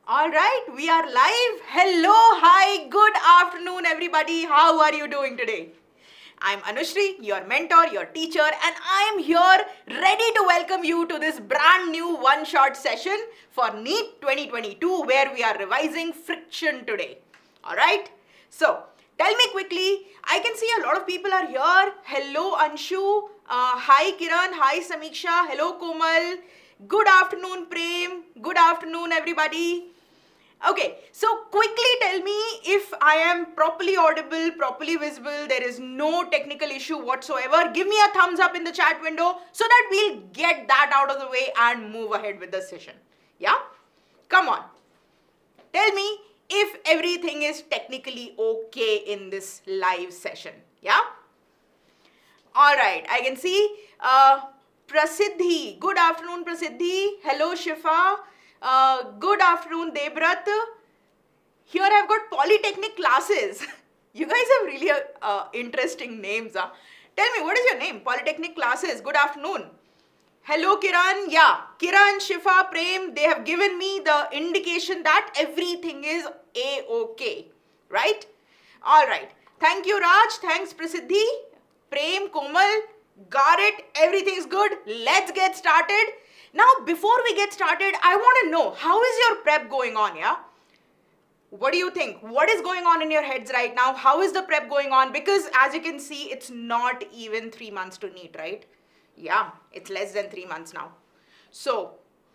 All right, we are live. Hello, hi, good afternoon, everybody. How are you doing today? I'm Anushri, your mentor, your teacher, and I am here ready to welcome you to this brand new one-shot session for NEET 2022 where we are revising friction today. All right, so tell me quickly. I can see a lot of people are here. Hello, Anshu. Hi, Kiran. Hi, Samiksha. Hello, Komal. Good afternoon, Prem. Good afternoon, everybody. Okay, so quickly tell me if I am properly audible, properly visible, there is no technical issue whatsoever. Give me a thumbs up in the chat window so that we'll get that out of the way and move ahead with the session. Yeah? Come on. Tell me if everything is technically okay in this live session. Yeah? Alright, I can see Prasiddhi. Good afternoon, Prasiddhi. Hello, Shifa. Good afternoon, Debrat. Here I've got polytechnic classes. You guys have really interesting names. Huh? Tell me, what is your name? Polytechnic classes. Good afternoon. Hello, Kiran. Yeah, Kiran, Shifa, Prem, they have given me the indication that everything is A-okay. Right? All right. Thank you, Raj. Thanks, Prasiddhi. Prem, Komal, got it. Everything's good. Let's get started. Now, before we get started, I want to know, how is your prep going on, yeah? What do you think? What is going on in your heads right now? How is the prep going on? Because as you can see, it's not even 3 months to NEET, right? Yeah, it's less than 3 months now. So,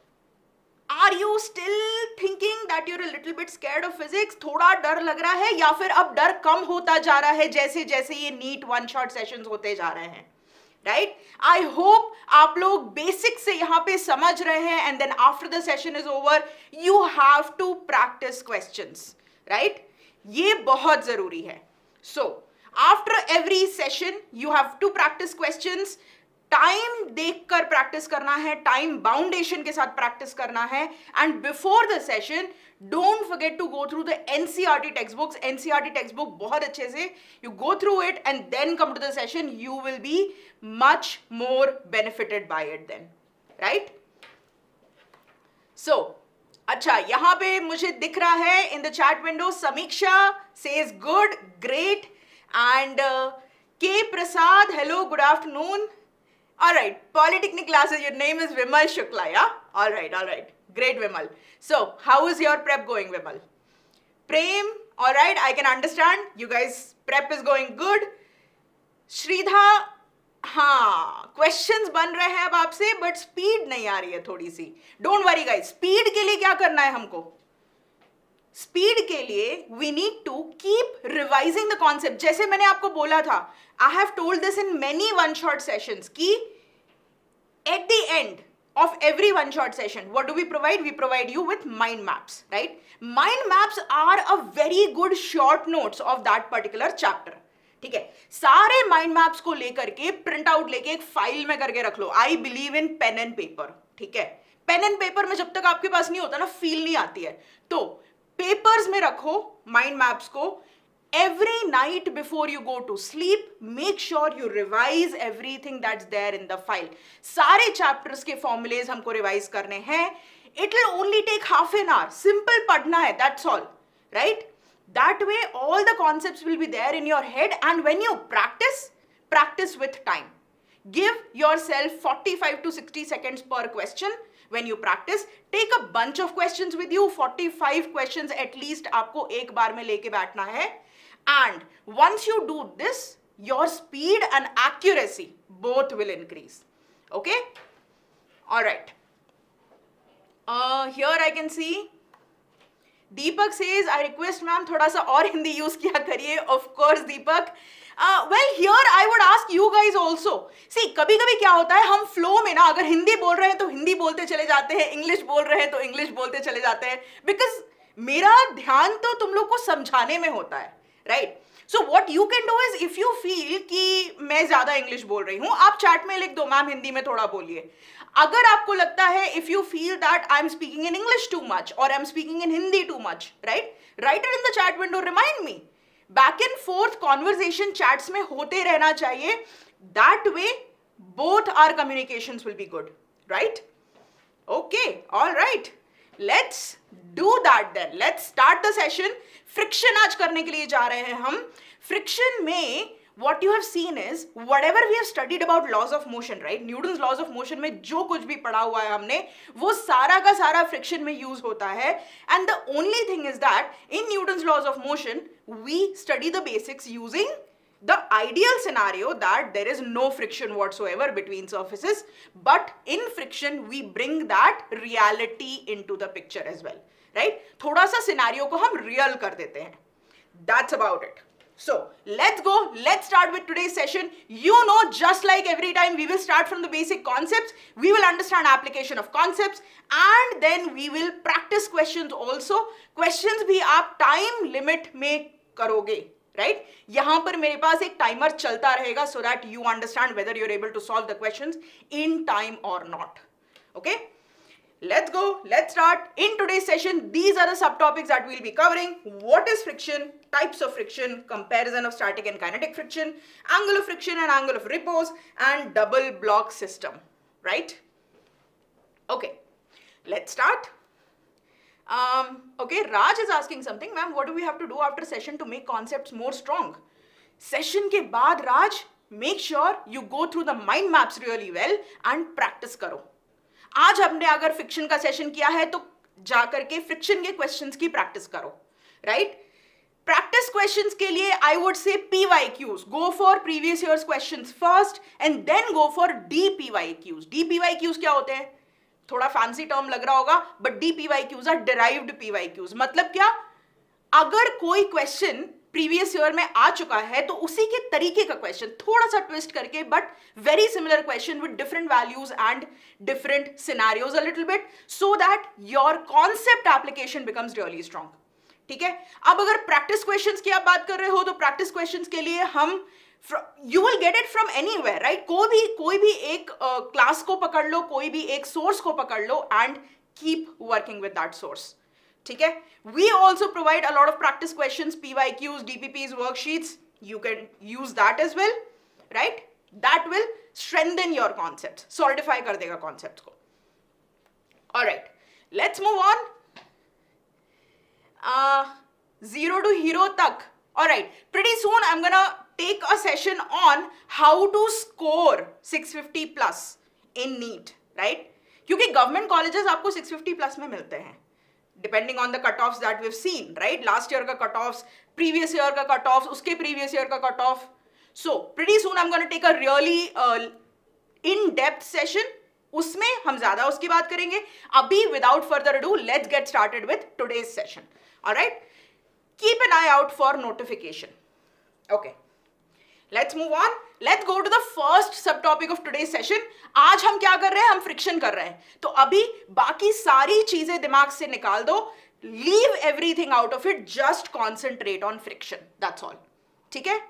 are you still thinking that you're a little bit scared of physics? थोड़ा डर लग रहा है या फिर अब डर कम होता जा रहा है जैसे जैसे ये NEET one shot sessions होते जा रहे हैं? Right? I hope आप लोग बेसिक से यहाँ पे समझ रहे हैं and then after the session is over, you have to practice questions. Right? ये बहुत ज़रूरी है. So, after every session, you have to practice questions. Time देखकर प्रैक्टिस करना है, टाइम बाउंडेशन के साथ प्रैक्टिस करना है and before the session don't forget to go through the NCERT text books. NCERT text book बहुत अच्छे से you go through it and then come to the session. You will be much more benefited by it then. Right? So अच्छा, यहां पे मुझे दिख रहा है in the chat window Samiksha says good, great, and K Prasad, hello, good afternoon. All right, polytechnic classes, your name is Vimal Shukla, yeah? All right. Great, Vimal. So, how is your prep going, Vimal? Prem, all right, I can understand. You guys, prep is going good. Shridha, हाँ, questions बन रहे हैं अब आपसे, but speed नहीं आ रही है थोड़ी सी. Don't worry guys, speed के लिए क्या करना है हमको? स्पीड के लिए we need to keep revising the concept. जैसे मैंने आपको बोला था, I have told this in many one shot sessions कि at the end of every one shot session, what do we provide? We provide you with mind maps, right? Mind maps are a very good short notes of that particular chapter. ठीक है, सारे mind maps को लेकर के print out लेके एक file में करके रख लो. I believe in pen and paper. ठीक है, पेन एंड पेपर में जब तक आपके पास नहीं होता ना, फील नहीं आती है. तो पेपर्स में रखो माइंड मैप्स को. Every night before you go to sleep make sure you revise everything that's there in the file. सारे चैप्टर्स के फॉर्मुलेज हमको रिवाइज करने हैं. It will only take half an hour. Simple पढ़ना है, that's all. Right? That way all the concepts will be there in your head, and when you practice with time. Give yourself 45 to 60 seconds per question when you practice. Take a bunch of questions with you. 45 questions at least आपको एक बार में लेके बैठना है. And once you do this, your speed and accuracy both will increase. Okay? All right. Here I can see Deepak says, I request ma'am थोड़ा सा और Hindi use किया करिए. Of course Deepak. Well, here I would ask you guys also. See, कभी कभी क्या होता है, हम फ्लो में ना अगर हिंदी बोल रहे हैं तो हिंदी बोलते चले जाते हैं, इंग्लिश बोल रहे हैं तो इंग्लिश बोलते चले जाते हैं. बिकॉज मेरा ध्यान तो तुम लोग को समझाने में होता है. Right? So what you can do is, if you feel कि मैं ज्यादा इंग्लिश बोल रही हूँ, आप चैट में लिख दो मैम हिंदी में थोड़ा बोलिए. अगर आपको लगता है, if you feel that I am speaking in English too much और I am speaking in Hindi too much, right, write it in the chat window, remind me. Back and forth conversation chats में होते रहना चाहिए. That way both are communications will be good. Right? Okay, all right. let's do that then. Let's start the session. Friction आज करने के लिए जा रहे हैं हम. Friction में what you have seen is whatever we have studied about laws of motion, right? Newton's laws of motion में जो कुछ भी पढ़ा हुआ है हमने वो सारा का सारा friction में use होता है. And the only thing is that in Newton's laws of motion we study the basics using the ideal scenario that there is no friction whatsoever between surfaces, but in friction we bring that reality into the picture as well, right? थोड़ा सा scenario को हम real कर देते हैं. That's about it. So let's go. Let's start with today's session. You know, just like every time, we will start from the basic concepts. We will understand application of concepts, and then we will practice questions also. Questions भी आप time limit में करोगे, right? यहाँ पर मेरे पास एक timer चलता रहेगा so that you understand whether you're able to solve the questions in time or not. Okay? Let's go. Let's start. In today's session, these are the subtopics that we'll be covering. What is friction? Types of friction, comparison of static and kinetic friction, angle of friction and angle of repose, and double block system, right? Okay, let's start. Okay, Raj is asking something. Ma'am, what do we have to do after session to make concepts more strong? Session के बाद, Raj, make sure you go through the mind maps really well and practice करो. आज हमने अगर friction का session किया है तो जाकर के फ्रिक्शन के क्वेश्चंस की प्रैक्टिस करो, राइट? प्रैक्टिस क्वेश्चंस के लिए I would say PYQs, go for previous years questions first and then go for DPYQs. DPYQs क्या होते हैं? थोड़ा फैंसी टर्म लग रहा होगा, but DPYQs are derived PYQs. मतलब क्या? अगर कोई क्वेश्चन प्रीवियस ईयर में आ चुका है तो उसी के तरीके का क्वेश्चन थोड़ा सा ट्विस्ट करके, but very similar question with different values and different scenarios a little bit, so that your concept application becomes really strong. ठीक है? अब अगर प्रैक्टिस क्वेश्चंस की आप बात कर रहे हो तो प्रैक्टिस क्वेश्चंस के लिए हम you will get it from anywhere, right? कोई भी एक क्लास को पकड़ लो, कोई भी एक सोर्स को पकड़ लो and keep working with that source. ठीक है? We also provide a lot of practice questions, PYQs, DPPs, worksheets. You can use that as well, right? That will strengthen your concepts, solidify कर देगा concepts को. All right, let's move on. Zero to hero तक. All right, pretty soon I'm gonna take a session on how to score 650 plus in NEET, right? क्योंकि government colleges आपको 650 plus में मिलते हैं. Depending on the cutoffs that we've seen, right? Last year ka cutoffs, previous year ka cutoffs, uske previous year ka cutoff. So pretty soon I'm going to take a really in-depth session. उसमें हम ज़्यादा उसकी बात करेंगे. अभी without further ado, let's get started with today's session. All right? Keep an eye out for notification. Okay. Let's move on. Let's go to the first subtopic of today's session. आज हम क्या कर रहे हैं? हम फ्रिक्शन कर रहे हैं. तो अभी बाकी सारी चीजें दिमाग से निकाल दो. Leave everything out of it. Just concentrate on friction. That's all. ठीक है?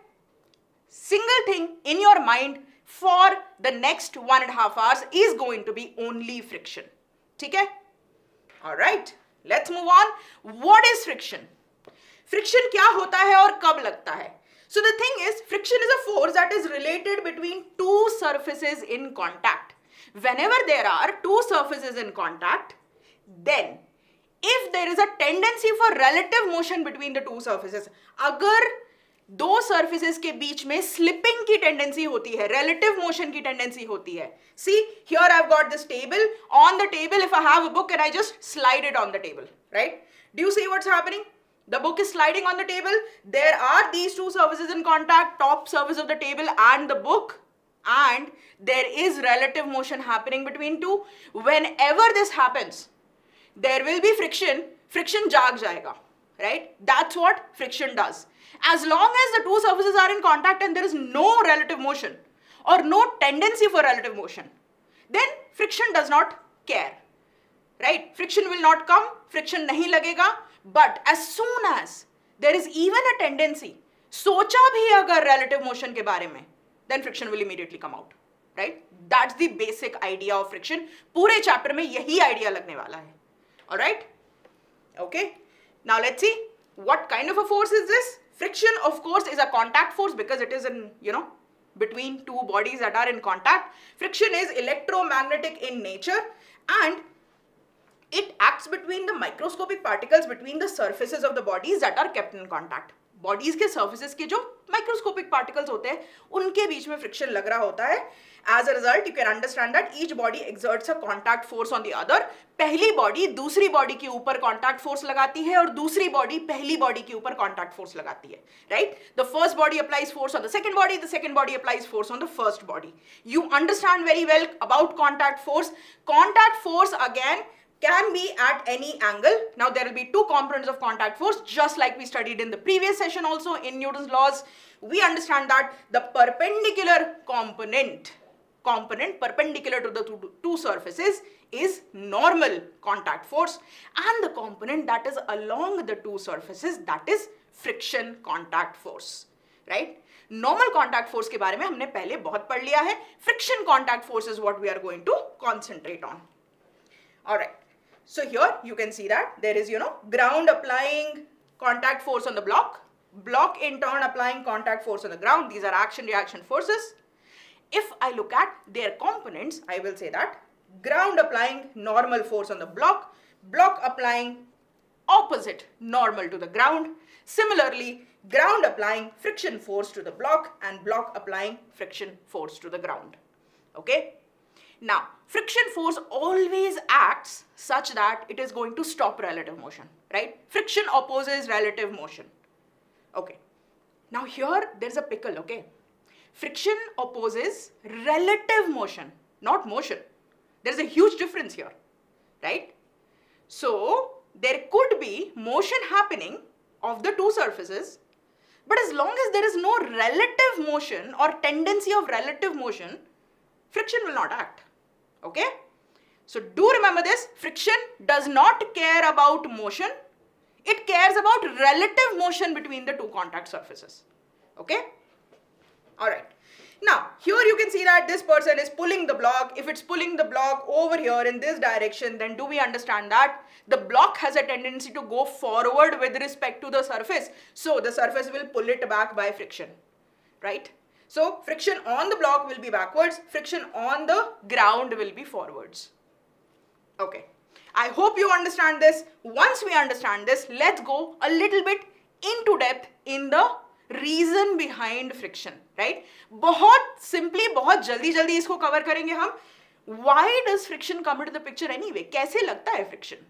Single thing in your mind for the next 1.5 hours is going to be only friction. ठीक है? All right. Let's move on. What is friction? Friction क्या होता है और कब लगता है? So the thing is, friction is a force that is related between two surfaces in contact. Whenever there are two surfaces in contact, then if there is a tendency for relative motion between the two surfaces, अगर दो surfaces के बीच में slipping की tendency होती है, relative motion की tendency होती है. See, here I've got this table. On the table, if I have a book and I just slide it on the table, right? Do you see what's happening? The book is sliding on the table. There are these two surfaces in contact, top surface of the table and the book, and there is relative motion happening between two. Whenever this happens, there will be friction. Friction जाग जाएगा, right? That's what friction does. As long as the two surfaces are in contact and there is no relative motion or no tendency for relative motion, then friction does not care, right? Friction will not come, friction नहीं लगेगा. But as soon as there is even a tendency, सोचा भी अगर relative motion के बारे में, then friction will immediately come out, right? That's the basic idea of friction. पूरे chapter में यही idea लगने वाला है. All right? Okay. Now let's see what kind of a force is this. Friction, of course, is a contact force because it is in, between two bodies that are in contact. Friction is electromagnetic in nature, and It acts between the microscopic particles between the surfaces of the bodies that are kept in contact. Bodies के surfaces के जो microscopic particles होते हैं उनके बीच में friction लग रहा होता है. As a result you can understand that each body exerts a contact force on the other. पहली बॉडी दूसरी बॉडी के ऊपर कॉन्टैक्ट फोर्स लगाती है और दूसरी बॉडी पहली बॉडी के ऊपर कॉन्टैक्ट फोर्स लगाती है. Right, the first body applies force on the second body applies force on the first body. You understand very well about contact force. Contact force again can be at any angle. Now there will be two components of contact force, just like we studied in the previous session also in Newton's laws. We understand that the perpendicular component perpendicular to the two surfaces is normal contact force, and the component that is along the two surfaces, that is friction contact force. Right? Normal contact force के बारे में हमने पहले बहुत पढ़ लिया है. Friction contact force is what we are going to concentrate on. All right. So here you can see that there is, ground applying contact force on the block in turn applying contact force on the ground. These are action-reaction forces. If I look at their components, I will say that ground applying normal force on the block applying opposite normal to the ground. Similarly, ground applying friction force to the block and block applying friction force to the ground. Okay? Now, friction force always acts such that it is going to stop relative motion, right? Friction opposes relative motion. Okay. Now here there's a pickle, okay? Friction opposes relative motion, not motion. There's a huge difference here, right? So, there could be motion happening of the two surfaces, but as long as there is no relative motion or tendency of relative motion, friction will not act. Okay, so do remember this, friction does not care about motion, it cares about relative motion between the two contact surfaces. Okay, all right. Now here you can see that this person is pulling the block. If it's pulling the block over here in this direction, then do we understand that the block has a tendency to go forward with respect to the surface, so the surface will pull it back by friction, right? So friction on the block will be backwards, friction on the ground will be forwards. Okay, I hope you understand this. Once we understand this, let's go a little bit into depth in the reason behind friction, right? बहुत simply, बहुत जल्दी इसको cover करेंगे हम. Why does friction come into the picture anyway? कैसे लगता है friction?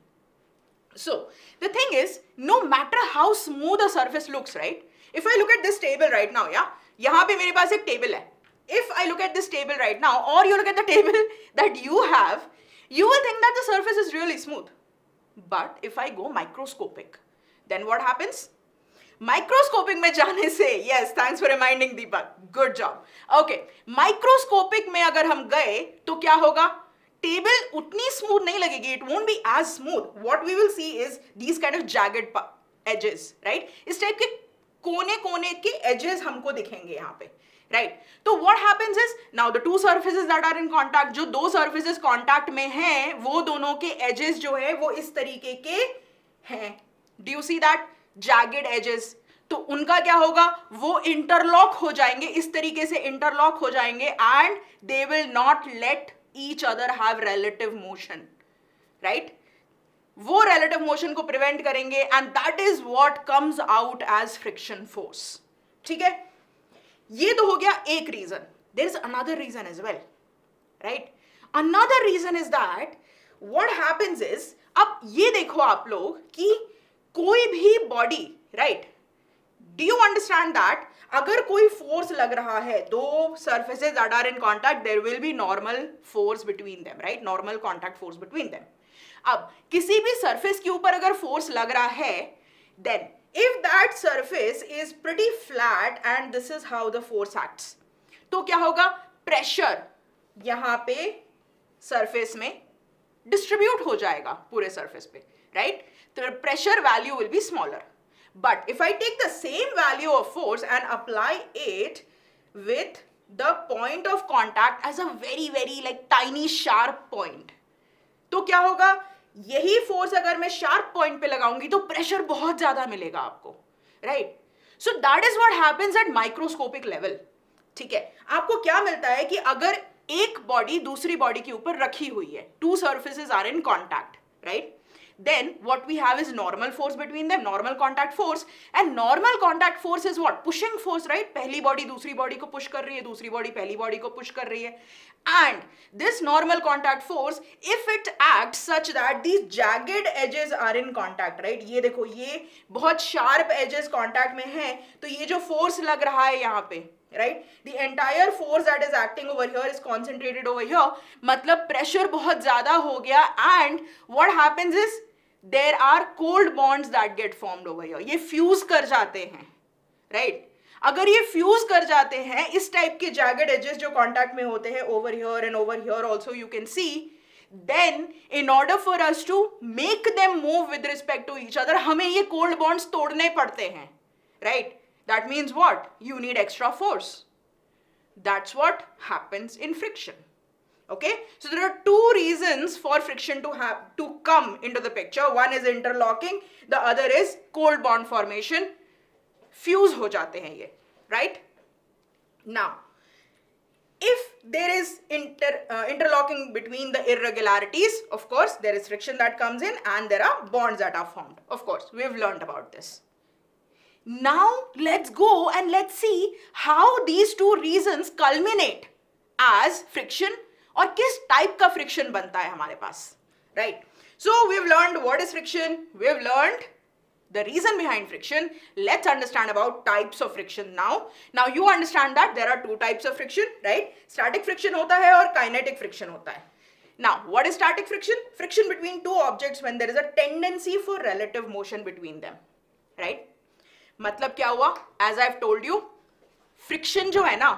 So the thing is, no matter how smooth a surface looks, right? If I look at this table right now, yeah, यहाँ पे मेरे पास एक table है. If I look at this table right now, or you look at the table that you have, you will think that the surface is really smooth. But if I go microscopic, then what happens? Microscopic में जाने से, yes, thanks for reminding Deepak, good job. Okay, microscopic में अगर हम गए तो क्या होगा? Table उतनी smooth नहीं लगेगी. It won't be as smooth. What we will see is these kind of jagged edges, right? इस टाइप के कोने के edges हमको दिखेंगे यहाँ पे, right? तो what happens is, now the two surfaces that are in contact, जो दो surfaces contact में हैं, वो दोनों के edges जो है वो इस तरीके के हैं. Do you see that? Jagged edges. तो उनका क्या होगा? वो interlock हो जाएंगे, इस तरीके से interlock हो जाएंगे, and they will not let each other have relative motion, right? वो relative motion को prevent करेंगे, and that is what comes out as friction force. ठीक है? ये तो हो गया एक reason. There is another reason as well, right? Another reason is that what happens is, अब ये देखो आप लोग कि कोई भी body, right? Do you understand that अगर कोई force लग रहा है, दो surfaces that are in contact, there will be normal force between them, right? Normal contact force between them. अब किसी भी surface के ऊपर अगर force लग रहा है, then if that surface is pretty flat and this is how the force acts, तो क्या होगा? Pressure यहाँ पे surface में distribute हो जाएगा पूरे surface पे, right? तो pressure value will be smaller. But if I take the same value of force and apply it with the point of contact as a very like tiny sharp point, तो क्या होगा? यही force अगर मैं sharp point पे लगाऊंगी तो pressure बहुत ज़्यादा मिलेगा आपको, right? So that is what happens at microscopic level. ठीक है, आपको क्या मिलता है कि अगर एक body दूसरी body के ऊपर रखी हुई है, two surfaces are in contact, right? Then what we have is normal force between them, normal contact force. And normal contact force is what? Pushing force, right? पहली body दूसरी body को push कर रही है, दूसरी body पहली body को push कर रही है. And this normal contact force, if it acts such that these jagged edges are in contact, right? ये देखो, ये बहुत sharp edges contact में है, तो ये जो force लग रहा है यहाँ पे, right? The entire force that is acting over here is concentrated over here. मतलब pressure बहुत ज़्यादा हो गया, and what happens is there are cold bonds that get formed over here. ये fuse कर जाते हैं, right? अगर ये fuse कर जाते हैं, इस type के jagged edges जो contact में होते हैं over here and over here also you can see, then in order for us to make them move with respect to each other, हमें ये cold bonds तोड़ने पड़ते हैं, right? That means what? You need extra force. That's what happens in friction. Okay, so there are two reasons for friction to come into the picture. One is interlocking, the other is cold bond formation. Fuse हो जाते हैं ये, right? Now, if there is interlocking between the irregularities, of course, there is friction that comes in and there are bonds that are formed. Of course, we've learned about this. Now, let's go and let's see how these two reasons culminate as friction और किस type का friction बनता है हमारे पास, right? So we've learned what is friction, we've learned the reason behind friction. Let's understand about types of friction now. Now you understand that there are two types of friction, right? Static friction होता है और kinetic friction होता है. Now what is static friction? Friction between two objects when there is a tendency for relative motion between them, right? मतलब क्या हुआ? As I've told you, friction जो है ना,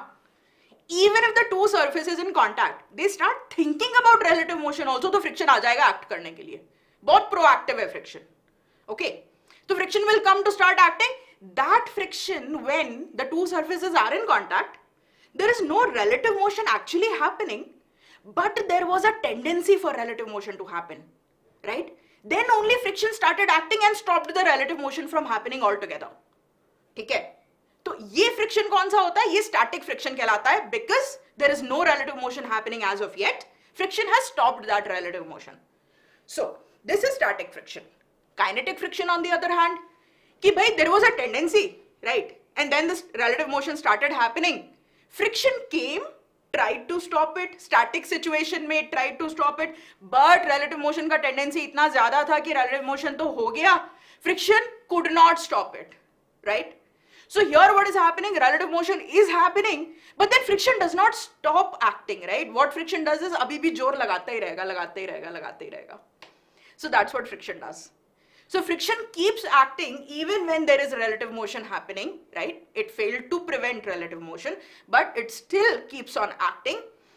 even if the two surfaces in contact, they start thinking about relative motion also, तो friction आ जाएगा act करने के लिए. बहुत proactive है friction. Okay, so friction will come to start acting. That friction, when the two surfaces are in contact, there is no relative motion actually happening, but there was a tendency for relative motion to happen, right? Then only friction started acting and stopped the relative motion from happening altogether. ठीक है? तो ये friction कौन सा होता है? ये static friction कहलाता है, because there is no relative motion happening as of yet. Friction has stopped that relative motion. So this is static friction. Kinetic friction on the other hand, कि भाई there was a tendency, right? And then this relative motion started happening. Friction came, tried to stop it. Static situation में tried to stop it, but relative motion का tendency इतना ज़्यादा था कि relative motion तो हो गया. Friction could not stop it, right? So here what is happening? Relative motion is happening, but then friction does not stop acting, right? What friction does is अभी भी जोर लगाता ही रहेगा, लगाता ही रहेगा, लगाता ही रहेगा. So that's what friction does. So friction keeps acting even when there is relative motion happening, right? It failed to prevent relative motion, but it still keeps on acting.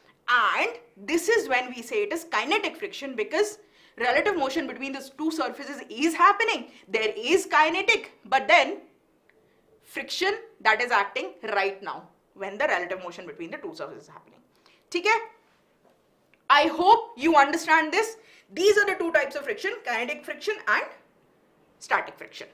And this is when we say it is kinetic friction, because relative motion between these two surfaces is happening. There is kinetic, but then friction that is acting right now when the relative motion between the two surfaces is happening. ठीक है? I hope you understand this. These are the two types of friction, kinetic friction and static friction.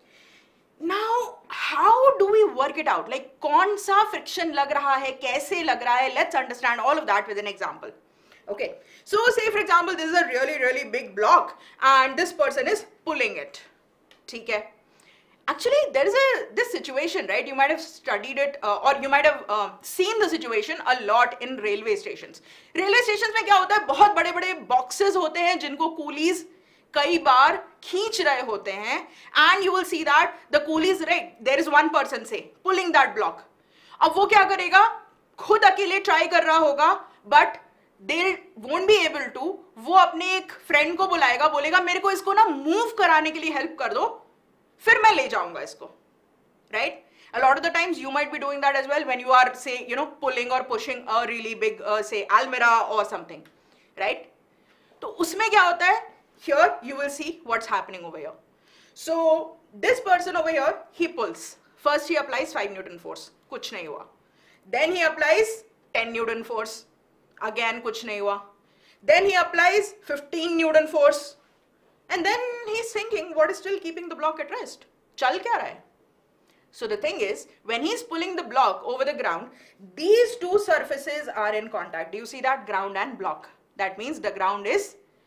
Now, how do we work it out? Like, कौन सा friction लग रहा है, कैसे लग रहा है? Let's understand all of that with an example. Okay, so say for example, this is a really big block and this person is pulling it. ठीक है? Actually, there is this situation, right? You might have studied it or you might have seen the situation a lot in railway stations. Railway stations में क्या होता है? बहुत बड़े-बड़े boxes होते हैं जिनको coolies कई बार खींच रहे होते हैं, and you will see that the coolies, right? There is one person say pulling that block. अब वो क्या करेगा? खुद अकेले try कर रहा होगा, but they won't be able to. वो अपने एक friend को बुलाएगा, बोलेगा मेरे को इसको ना move कराने के लिए help कर दो, फिर मैं ले जाऊंगा इसको, right? A lot of the times you might be doing that as well when you are, say, you know, pulling or pushing a really big, say, almirah or something, right? तो उसमें क्या होता है? Here you will see what's happening over here. So this person over here, he pulls. First he applies 5 Newton force, कुछ नहीं हुआ. Then he applies 10 Newton force, again कुछ नहीं हुआ. Then he applies 15 Newton force. And then he's thinking, what is still keeping the block at rest? चल क्या रहा है? So the thing is, when he's pulling the block over the ground, these two surfaces are in contact. Do you see that? Ground and block. That means the ground is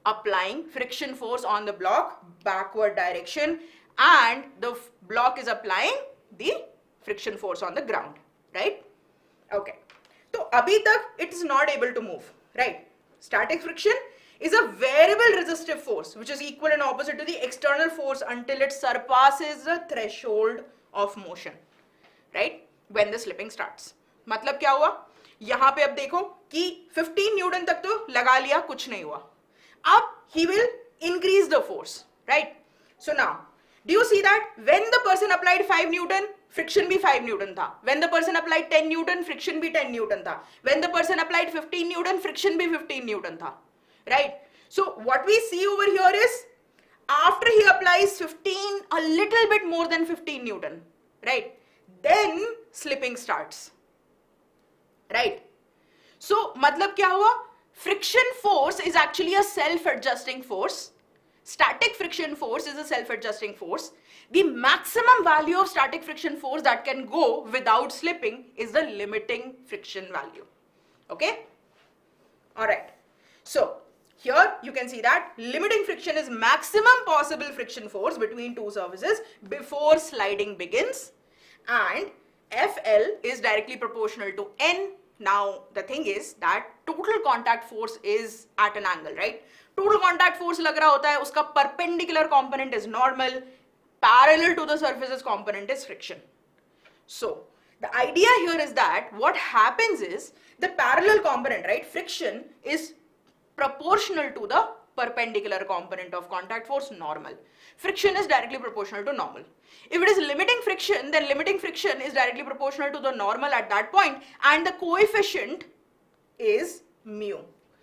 applying friction force on the block backward direction, and the block is applying the friction force on the ground, right? Okay, so abhi tak it is not able to move, right? Static friction is a variable resistive force which is equal and opposite to the external force until it surpasses the threshold of motion, right? When the slipping starts. मतलब क्या हुआ? यहाँ पे अब देखो कि 15 Newton तक तो लगा लिया, कुछ नहीं हुआ. अब he will increase the force, right? So now, do you see that when the person applied 5 Newton, friction भी 5 Newton था. When the person applied 10 Newton, friction भी 10 Newton था. When the person applied 15 Newton, friction भी 15 Newton था. Right? So what we see over here is, after he applies 15, a little bit more than 15 Newton, right? Then slipping starts, right? So मतलब क्या हुआ? Friction force is actually a self-adjusting force. Static friction force is a self-adjusting force. The maximum value of static friction force that can go without slipping is the limiting friction value. Okay? Alright. So, here you can see that limiting friction is maximum possible friction force between two surfaces before sliding begins, and FL is directly proportional to N. Now the thing is that total contact force is at an angle, right? Total contact force लग रहा होता है, उसका perpendicular component is normal, parallel to the surface's component is friction. So the idea here is that what happens is the parallel component, right, friction, is proportional to the perpendicular component of contact force, normal. Friction is directly proportional to normal. If it is limiting friction, then limiting friction is directly proportional to the normal at that point, and the coefficient is mu.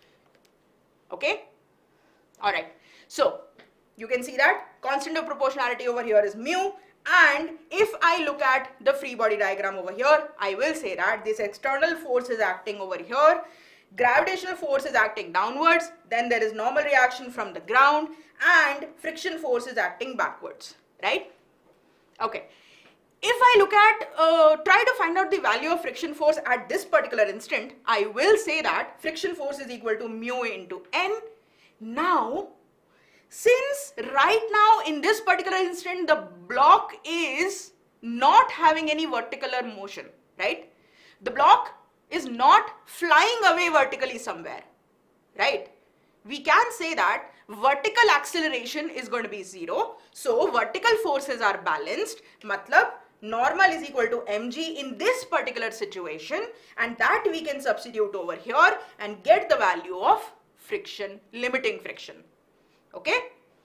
Okay? Alright. So, you can see that constant of proportionality over here is mu, and if I look at the free body diagram over here, I will say that this external force is acting over here, gravitational force is acting downwards, then there is normal reaction from the ground, and friction force is acting backwards, right? Okay. If I look at, try to find out the value of friction force at this particular instant, I will say that friction force is equal to mu into N. Now, since right now in this particular instant the block is not having any vertical motion, right? The block is not flying away vertically somewhere, right? We can say that vertical acceleration is going to be 0. So vertical forces are balanced. Matlab normal is equal to mg in this particular situation, and that we can substitute over here and get the value of friction, limiting friction. Okay?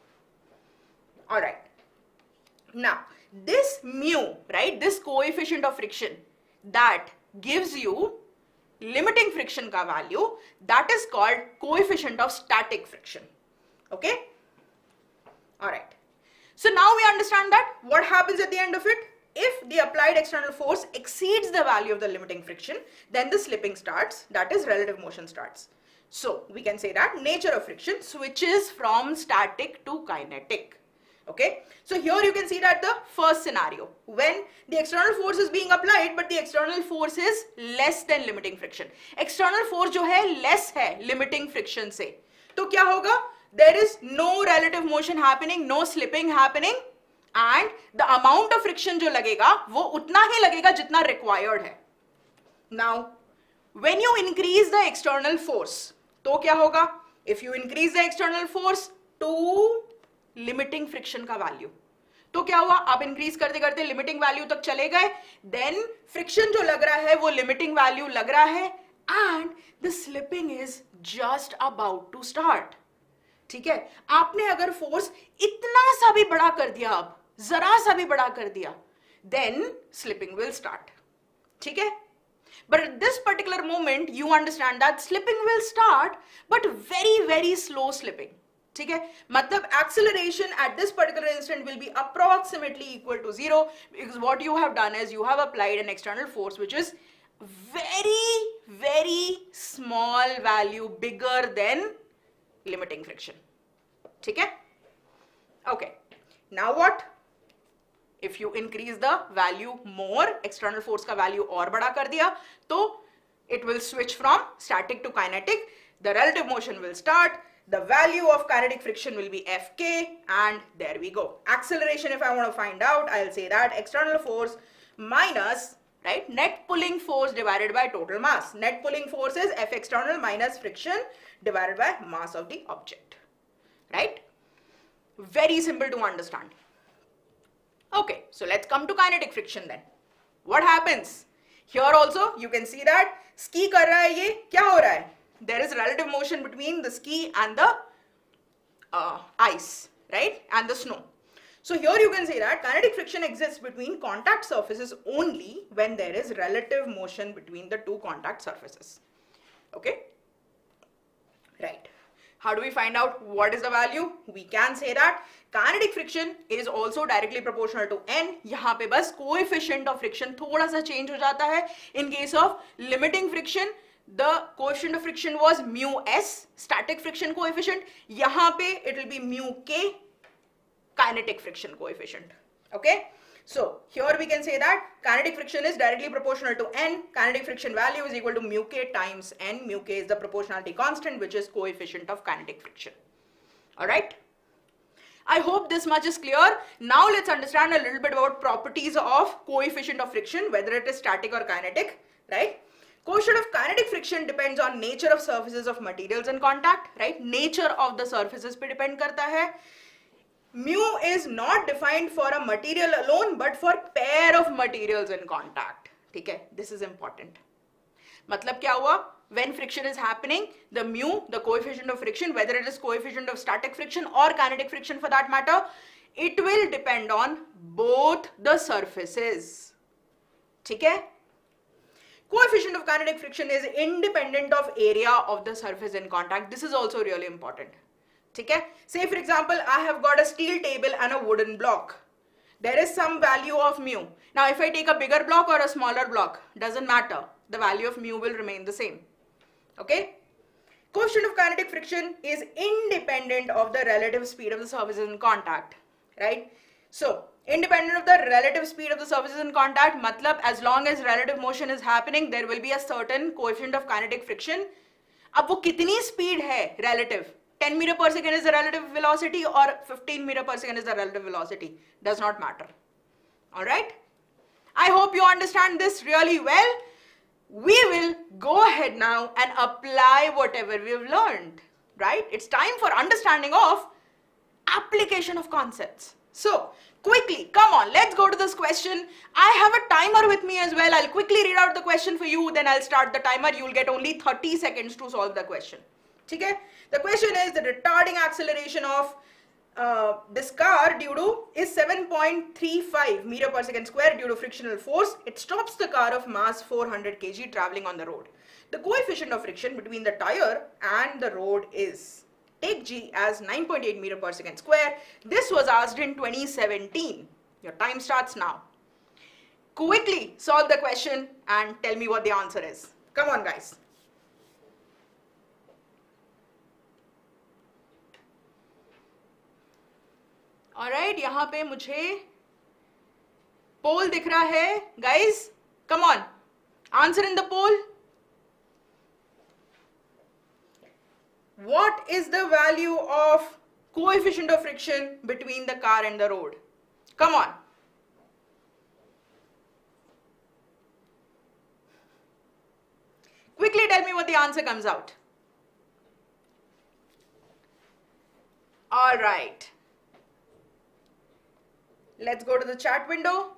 Alright. Now, this mu, right, this coefficient of friction that gives you limiting friction ka value, that is called coefficient of static friction. Okay? Alright. So now we understand that what happens at the end of it. If the applied external force exceeds the value of the limiting friction, then the slipping starts, that is relative motion starts. So we can say that nature of friction switches from static to kinetic. Okay, so here you can see that the first scenario, when the external force is being applied but the external force is less than limiting friction. External force जो है less है limiting friction से, तो क्या होगा? There is no relative motion happening, no slipping happening, and the amount of friction जो लगेगा वो उतना ही लगेगा जितना required है. Now, when you increase the external force, तो क्या होगा? If you increase the external force to limiting friction का वैल्यू, तो क्या हुआ? आप इंक्रीज करते करते लिमिटिंग वैल्यू तक चले गए, देन फ्रिक्शन जो लग रहा है वो लिमिटिंग वैल्यू लग रहा है, and the slipping is just about to start. ठीक है, आपने अगर फोर्स इतना सा भी बड़ा कर दिया, अब जरा सा भी बड़ा कर दिया, देन स्लिपिंग विल स्टार्ट. ठीक है, but at this particular moment you understand that slipping will start, but very slow slipping. ठीक है, मतलब acceleration at this particular instant will be approximately equal to 0, because what you have done is you have applied an external force which is very small value, bigger than limiting friction. ठीक है? Okay. Now what? If you increase the value more, external force का value और बड़ा कर दिया, तो it will switch from static to kinetic. The relative motion will start. the value of kinetic friction will be Fk, and there we go. Acceleration, if I want to find out, I'll say that external force minus, right, net pulling force divided by total mass. Net pulling force is F external minus friction divided by mass of the object, right? Very simple to understand. Okay, so let's come to kinetic friction then. What happens? Here also you can see that ski कर रहा है ये, क्या हो रहा है? There is relative motion between the ski and the ice, right, and the snow. So here you can say that kinetic friction exists between contact surfaces only when there is relative motion between the two contact surfaces. Okay, right. How do we find out what is the value? We can say that kinetic friction is also directly proportional to n. यहाँ पे बस coefficient of friction थोड़ा सा change हो जाता है. In case of limiting friction, the coefficient of friction was mu s, static friction coefficient. यहाँ पे it will be mu k, kinetic friction coefficient. Okay. So here we can say that kinetic friction is directly proportional to n. Kinetic friction value is equal to mu k times n. Mu k is the proportionality constant, which is coefficient of kinetic friction. All right. I hope this much is clear. Now let's understand a little bit about properties of coefficient of friction, whether it is static or kinetic, right? Coefficient of kinetic friction depends on nature of surfaces of materials in contact, right? Nature of the surfaces पे depend करता है. Mu is not defined for a material alone, but for pair of materials in contact. ठीक है? This is important. मतलब क्या हुआ? When friction is happening, the mu, the coefficient of friction, whether it is coefficient of static friction or kinetic friction for that matter, it will depend on both the surfaces. ठीक है? Coefficient of kinetic friction is independent of area of the surface in contact. This is also really important. Okay? Say for example, I have got a steel table and a wooden block. There is some value of mu. Now if I take a bigger block or a smaller block, doesn't matter. The value of mu will remain the same. Okay? Coefficient of kinetic friction is independent of the relative speed of the surfaces in contact. Right? So, independent of the relative speed of the surfaces in contact, matlab as long as relative motion is happening, there will be a certain coefficient of kinetic friction. अब वो कितनी speed है relative? 10 meter per second is the relative velocity or 15 meter per second is the relative velocity. Does not matter. Alright? I hope you understand this really well. We will go ahead now and apply whatever we have learned. Right? It's time for understanding of application of concepts. So, quickly, come on, let's go to this question. I have a timer with me as well. I'll quickly read out the question for you, then I'll start the timer. You'll get only 30 seconds to solve the question. Okay? The question is the retarding acceleration of this car due to is 7.35 meter per second square due to frictional force. It stops the car of mass 400 kg traveling on the road. The coefficient of friction between the tire and the road is, take G as 9.8 meter per second square. This was asked in 2017. Your time starts now. Quickly solve the question and tell me what the answer is. Come on guys. Alright, यहाँ पे मुझे poll दिख रहा है. Guys, come on. Answer in the poll. What is the value of coefficient of friction between the car and the road? Come on. Quickly tell me what the answer comes out. Alright. Let's go to the chat window.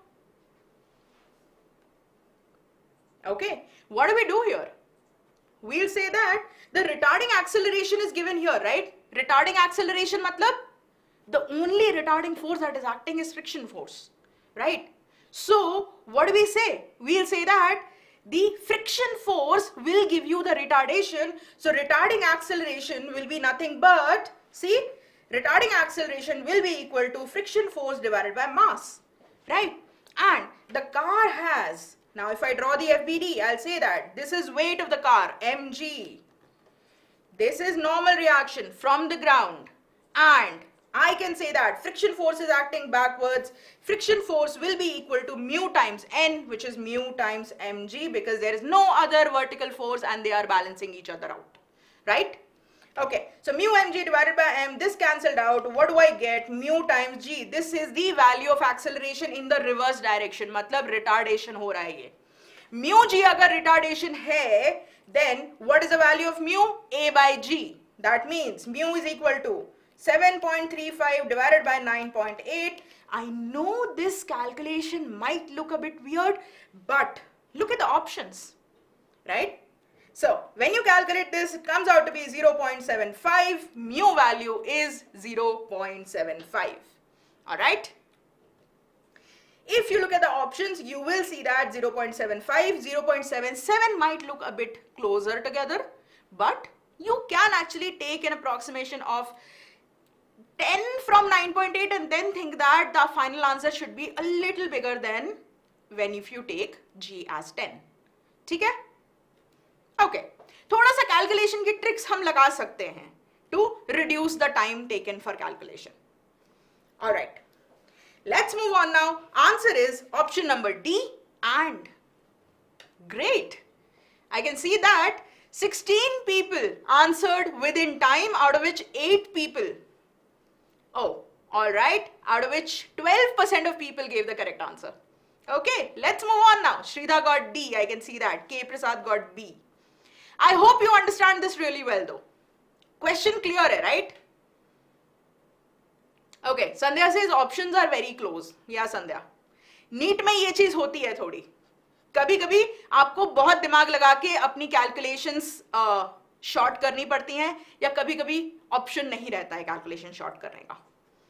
Okay, what do we do here? We'll say that the retarding acceleration is given here, right? Retarding acceleration matlab the only retarding force that is acting is friction force, right? So what do we say? We'll say that the friction force will give you the retardation. So retarding acceleration will be nothing but, see, retarding acceleration will be equal to friction force divided by mass, right? And the car has, now if I draw the FBD, I'll say that this is weight of the car, mg. This is normal reaction from the ground. And I can say that friction force is acting backwards. Friction force will be equal to mu times n, which is mu times mg, because there is no other vertical force and they are balancing each other out, right? Okay, so mu mg divided by m, this cancelled out. What do I get? Mu times g. This is the value of acceleration in the reverse direction. मतलब retardation हो रहा है ये. Mu g अगर retardation है, then what is the value of mu? A by g. That means mu is equal to 7.35 divided by 9.8. I know this calculation might look a bit weird, but look at the options, right? So when you calculate this, it comes out to be 0.75. Mu value is 0.75. All right. If you look at the options, you will see that 0.75, 0.77 might look a bit closer together, but you can actually take an approximation of 10 from 9.8 and then think that the final answer should be a little bigger than when if you take G as 10. ठीक है? Okay. थोड़ा सा calculation की tricks हम लगा सकते हैं to reduce the time taken for calculation. All right. Let's move on now. Answer is option number D and great. I can see that 16 people answered within time, out of which 8 people. Oh, all right. Out of which 12% of people gave the correct answer. Okay, let's move on now. Shridha got D. I can see that. K. Prasad got B. I hope you understand this really well though. Question clear hai, right? Okay, Sandhya says options are very close. Yeah, Sandhya. NEET में ये चीज होती है थोड़ी. कभी कभी आपको बहुत दिमाग लगा के अपनी कैलकुलेशंस शॉर्ट करनी पड़ती हैं, या कभी कभी ऑप्शन नहीं रहता है कैलकुलेशन शॉर्ट करने का.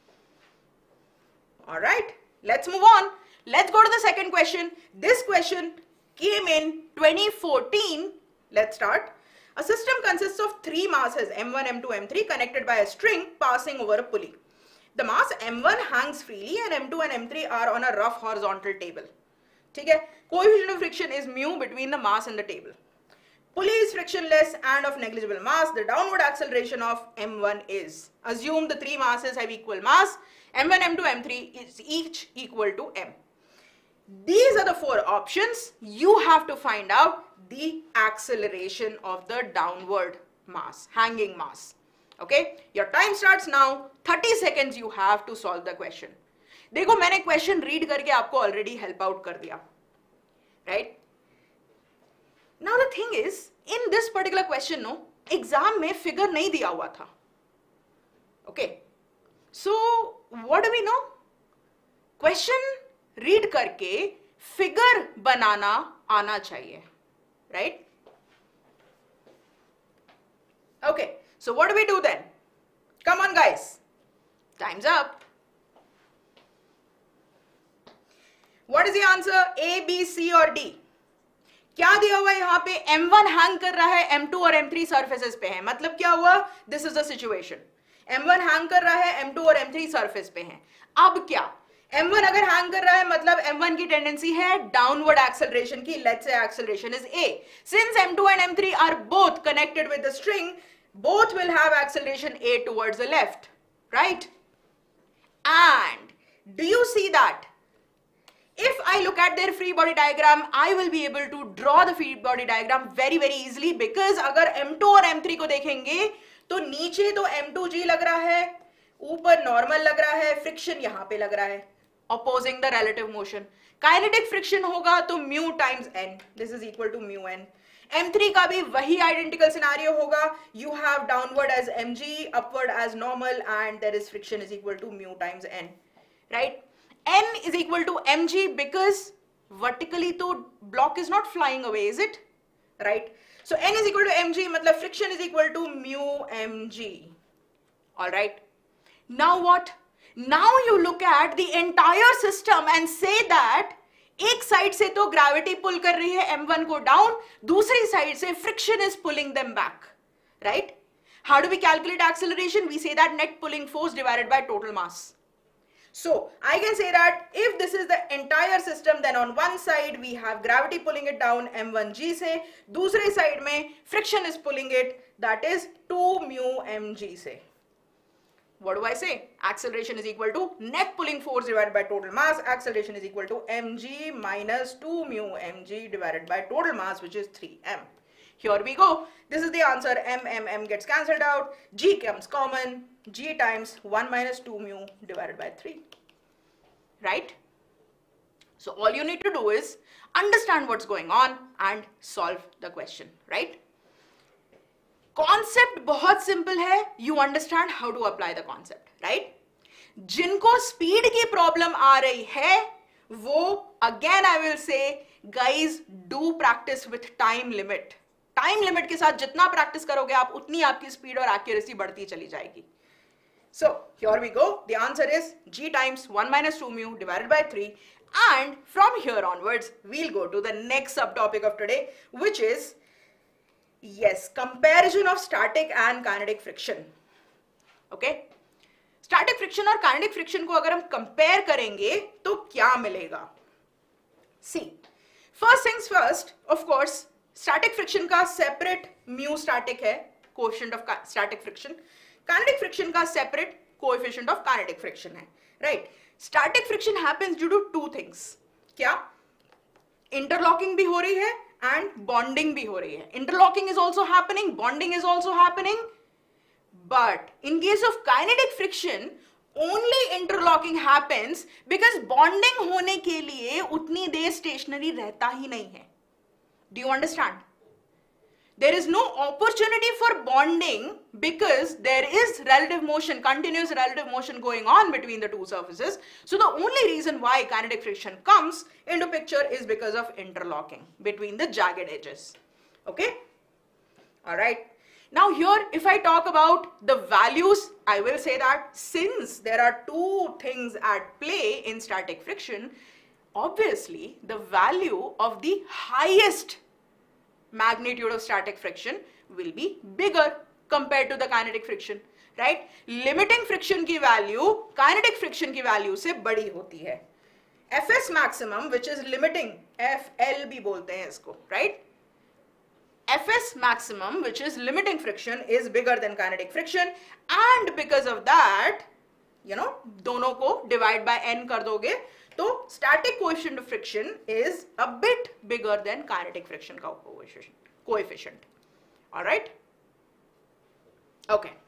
Alright, let's move on. Let's go to the second question. This question came in 2014. Let's start. A system consists of three masses m1, m2, m3 connected by a string passing over a pulley. The mass m1 hangs freely and m2 and m3 are on a rough horizontal table. ठीक है? Coefficient of friction is mu between the mass and the table. Pulley is frictionless and of negligible mass. The downward acceleration of m1 is. Assume the three masses have equal mass. m1, m2, m3 is each equal to m. These are the four options. You have to find out the acceleration of the downward mass, hanging mass. Okay, your time starts now. 30 seconds you have to solve the question. देखो मैंने question read करके आपको already help out कर दिया, right? Now the thing is, in this particular question, no, exam में figure नहीं दिया हुआ था. Okay, so what do we know? Question read करके figure बनाना आना चाहिए, right? Okay, so what do we do then? Come on guys, time's up. What is the answer? A, B, C और D? क्या दिया हुआ है यहाँ पे? M1 हैंग कर रहा है, M2 और M3 सरफेसेस पे है. मतलब क्या हुआ? This is the situation. M1 hang कर रहा है, M2 और M3 सरफेस पे हैं. अब क्या? M1 अगर हैंग कर रहा है मतलब M1 की टेंडेंसी है डाउनवर्ड एक्सेलरेशन की. Let's say acceleration is A. Since M2 and M3 are both connected with the string, both will have acceleration A towards the left, right? And do you see that? If I look at their free body diagram, I will be able to draw the free body diagram very easily, because अगर M2 और M3 को देखेंगे तो नीचे तो M2G लग रहा है, ऊपर नॉर्मल लग रहा है, फ्रिक्शन यहाँ पे लग रहा है, opposing the relative motion. Kinetic friction होगा तो mu times n. This is equal to mu n. M3 का भी वही identical scenario होगा. You have downward as mg, upward as normal, and there is friction is equal to mu times n, right? N is equal to mg because vertically तो block is not flying away, is it? Right? So N is equal to mg, मतलब friction is equal to mu mg. Alright? Now what? Now you look at the entire system and say that एक side से तो gravity pull कर रही है m1 को down, दूसरी side से friction is pulling them back. Right? How do we calculate acceleration? We say that net pulling force divided by total mass. So I can say that if this is the entire system, then on one side we have gravity pulling it down m1g से, दूसरे side में friction is pulling it, that is 2 mu mg से. What do I say? Acceleration is equal to net pulling force divided by total mass. Acceleration is equal to mg minus 2 mu mg divided by total mass, which is 3m. here we go. This is the answer. M gets cancelled out. G comes common. G times 1 minus 2 mu divided by 3. Right? So all you need to do is understand what's going on and solve the question. Right? Concept बहुत simple है. You understand how to apply the concept. Right? जिनको speed की problem आ रही है, वो again I will say, guys, do practice with time limit. Time limit के साथ जितना प्रैक्टिस करोगे आप, उतनी आपकी स्पीड और एक्यूरेसी बढ़ती चली जाएगी. So here we go. The answer is G times 1 minus 2 mu divided by 3. And from here onwards, we'll go to the next subtopic of today, which is, yes, comparison of static and kinetic friction. Okay? Static friction और kinetic friction को अगर हम compare करेंगे, तो क्या मिलेगा? See, first things first, of course, static friction का separate mu static है, coefficient of static friction. Kinetic friction का separate coefficient of kinetic friction है, right? Static friction happens due to two things. क्या? Interlocking भी हो रही है and bonding भी हो रही है. Interlocking is also happening, bonding is also happening. But in case of kinetic friction, only interlocking happens because bonding होने के लिए उतनी देर stationary रहता ही नहीं है. Do you understand? There is no opportunity for bonding because there is relative motion, continuous relative motion going on between the two surfaces. So the only reason why kinetic friction comes into picture is because of interlocking between the jagged edges. Okay? Alright. Now here, if I talk about the values, I will say that since there are two things at play in static friction, obviously the value of the highest magnitude of static friction will be bigger compared to the kinetic friction, right? Limiting friction की value kinetic friction की value से बड़ी होती है. Fs maximum, which is limiting, FL भी बोलते हैं इसको, right? Fs maximum, which is limiting friction, is bigger than kinetic friction, and because of that, you know, दोनों को divide by n कर दोगे, तो static coefficient of friction is a bit bigger than kinetic friction का coefficient. All right? Okay.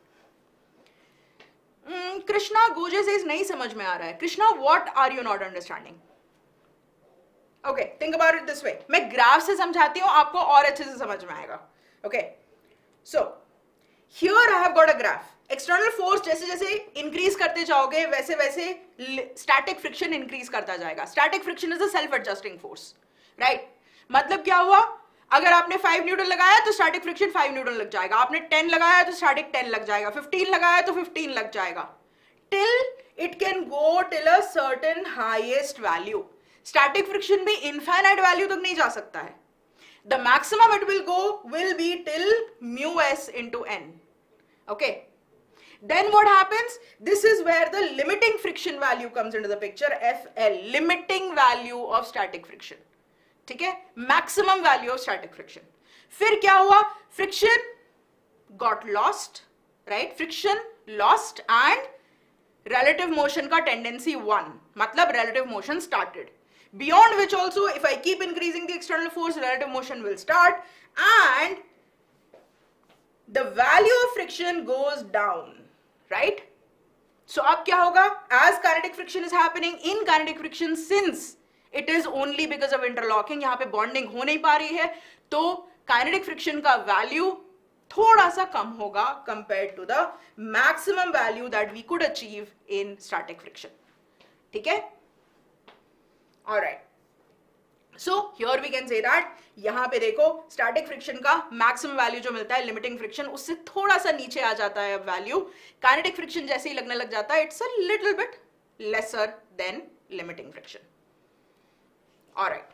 Krishna Goje says नहीं समझ में आ रहा है. Krishna, what are you not understanding? Okay, think about it this way. मैं ग्राफ से समझाती हूँ, आपको और अच्छे से समझ में आएगा. Okay. So here I have got a graph. External force जैसे जैसे इंक्रीज करते जाओगे वैसे वैसे स्टैटिक फ्रिक्शन इंक्रीज करता जाएगा. Static friction is a self adjusting force, right? मतलब क्या हुआ, अगर आपने 5 न्यूटन लगाया तो स्टैटिक फ्रिक्शन 5 न्यूटन लग जाएगा, आपने 10 लगाया तो स्टैटिक 10 लग जाएगा, 15 लगाया तो 15 लग जाएगा, till it can go till a certain highest value. Static friction भी इनफाइनाइट वैल्यू तक नहीं जा सकता है. The maximum it will go will be till mu S into N. Okay, then what happens? This is where the limiting friction value comes into the picture, FL, limiting value of static friction. ठीक है, maximum value of static friction. फिर क्या हुआ? Friction got lost, right? Friction lost and relative motion का tendency 1, मतलब relative motion started. Beyond which also, if I keep increasing the external force, relative motion will start and the value of friction goes down. Right? So अब क्या होगा? As kinetic friction is happening, in kinetic friction, since it is only because of interlocking, यहाँ पे bonding हो नहीं पा रही है, तो kinetic friction का value थोड़ा सा कम होगा compared to the maximum value that we could achieve in static friction. ठीक है? Alright. So here we can say that यहाँ पे देखो static friction का maximum value जो मिलता है limiting friction उससे थोड़ा सा नीचे आ जाता है अब value. Kinetic friction जैसे ही लगने लग जाता है it's a little bit lesser than limiting friction. Alright.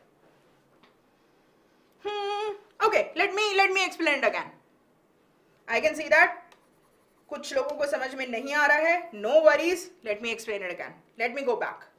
Okay, let me explain it again. I can see that कुछ लोगों को समझ में नहीं आ रहा है. No worries. Let me explain it again. Let me go back.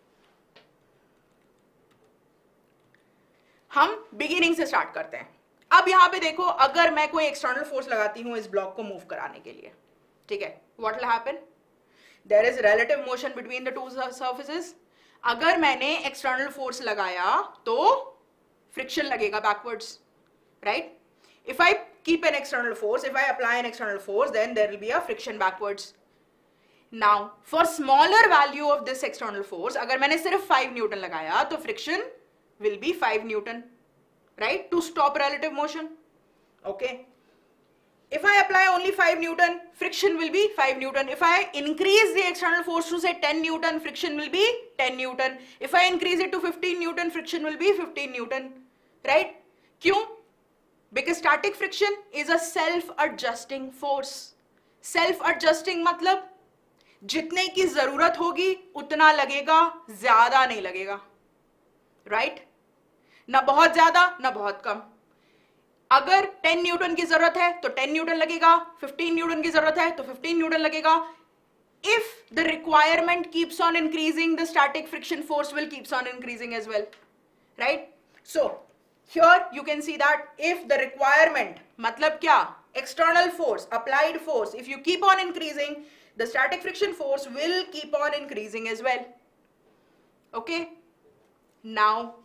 हम बिगिनिंग से स्टार्ट करते हैं. अब यहां पे देखो, अगर मैं कोई एक्सटर्नल फोर्स लगाती हूं इस ब्लॉक को मूव कराने के लिए, ठीक है, what will happen? There is relative motion between the two surfaces. अगर मैंने एक्सटर्नल फोर्स लगाया तो फ्रिक्शन लगेगा backwards, right? If I keep an external force, if I apply an external force, then there will be a friction backwards. Now, for smaller value of this external force, अगर मैंने सिर्फ 5 Newton लगाया तो friction will be 5 Newton, right? To stop relative motion. Okay. If I apply only 5 Newton, friction will be 5 Newton. If I increase the external force to say 10 Newton, friction will be 10 Newton. If I increase it to 15 Newton, friction will be 15 Newton. Right? क्यों? Because static friction is a self-adjusting force. Self-adjusting मतलब जितने की जरूरत होगी उतना लगेगा, ज्यादा नहीं लगेगा. Right? ना बहुत ज्यादा ना बहुत कम. अगर 10 न्यूटन की जरूरत है तो 10 न्यूटन लगेगा, 15 न्यूटन की जरूरत है तो 15 न्यूटन लगेगा. If the requirement keeps on increasing, the static friction force will keeps on increasing as well. Right? So here you can see that if the requirement, मतलब क्या? External force, applied force, if you keep on increasing, the static friction force will keep on increasing as well. Okay? Now,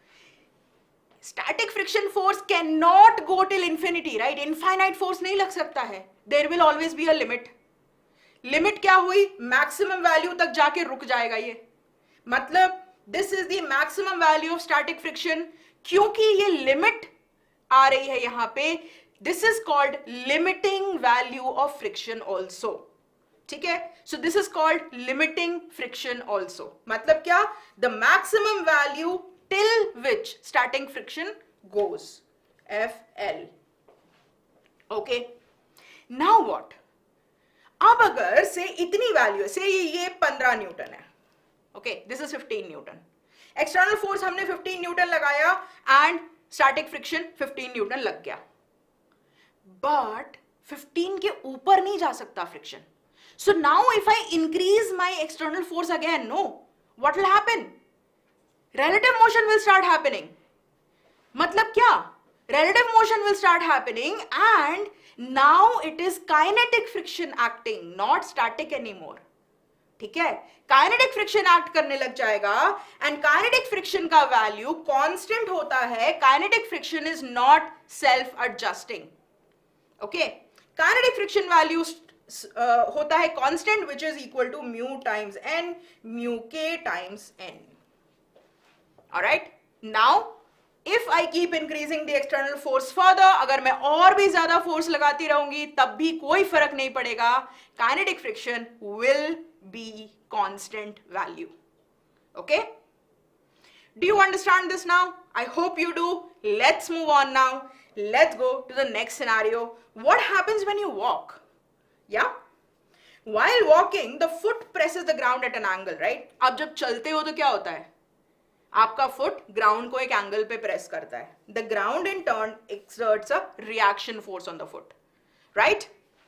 static friction force cannot go till infinity, right? Infinite force नहीं लग सकता है. There will always be a limit. Limit क्या हुई? Maximum value तक जाके रुक जाएगा ये. मतलब this is the maximum value of static friction. क्योंकि ये limit आ रही है यहाँ पे, this is called limiting value of friction also. ठीक है? So this is called limiting friction also. मतलब क्या? The maximum value till which static friction goes. FL. Okay. Now what? अब अगर से इतनी वैल्यू से ये 15 न्यूटन है. Okay, this is 15 newton. External force हमने 15 न्यूटन लगाया एंड स्टैटिक फ्रिक्शन 15 न्यूटन लग गया. बट 15 के ऊपर नहीं जा सकता friction. So now if I increase my external force again, no, what will happen? Relative motion will start happening. मतलब क्या? Relative motion will start happening and now it is kinetic friction acting, not static anymore. ठीक है? Kinetic friction act करने लग जाएगा and kinetic friction का value constant होता है. Kinetic friction is not self-adjusting. Okay? Kinetic friction value होता है constant which is equal to mu times n, mu k times n. Alright? Now, if I keep increasing the external force further, अगर मैं और भी ज़्यादा force लगाती रहूँगी तब भी कोई फर्क नहीं पड़ेगा. Kinetic friction will be constant value. Okay? Do you understand this now? I hope you do. Let's move on now. Let's go to the next scenario. What happens when you walk? Yeah? While walking, the foot presses the ground at an angle, right? अब जब चलते हो तो क्या होता है? आपका foot ground को एक angle पे press करता है. The ground in turn exerts a reaction force on the foot, right?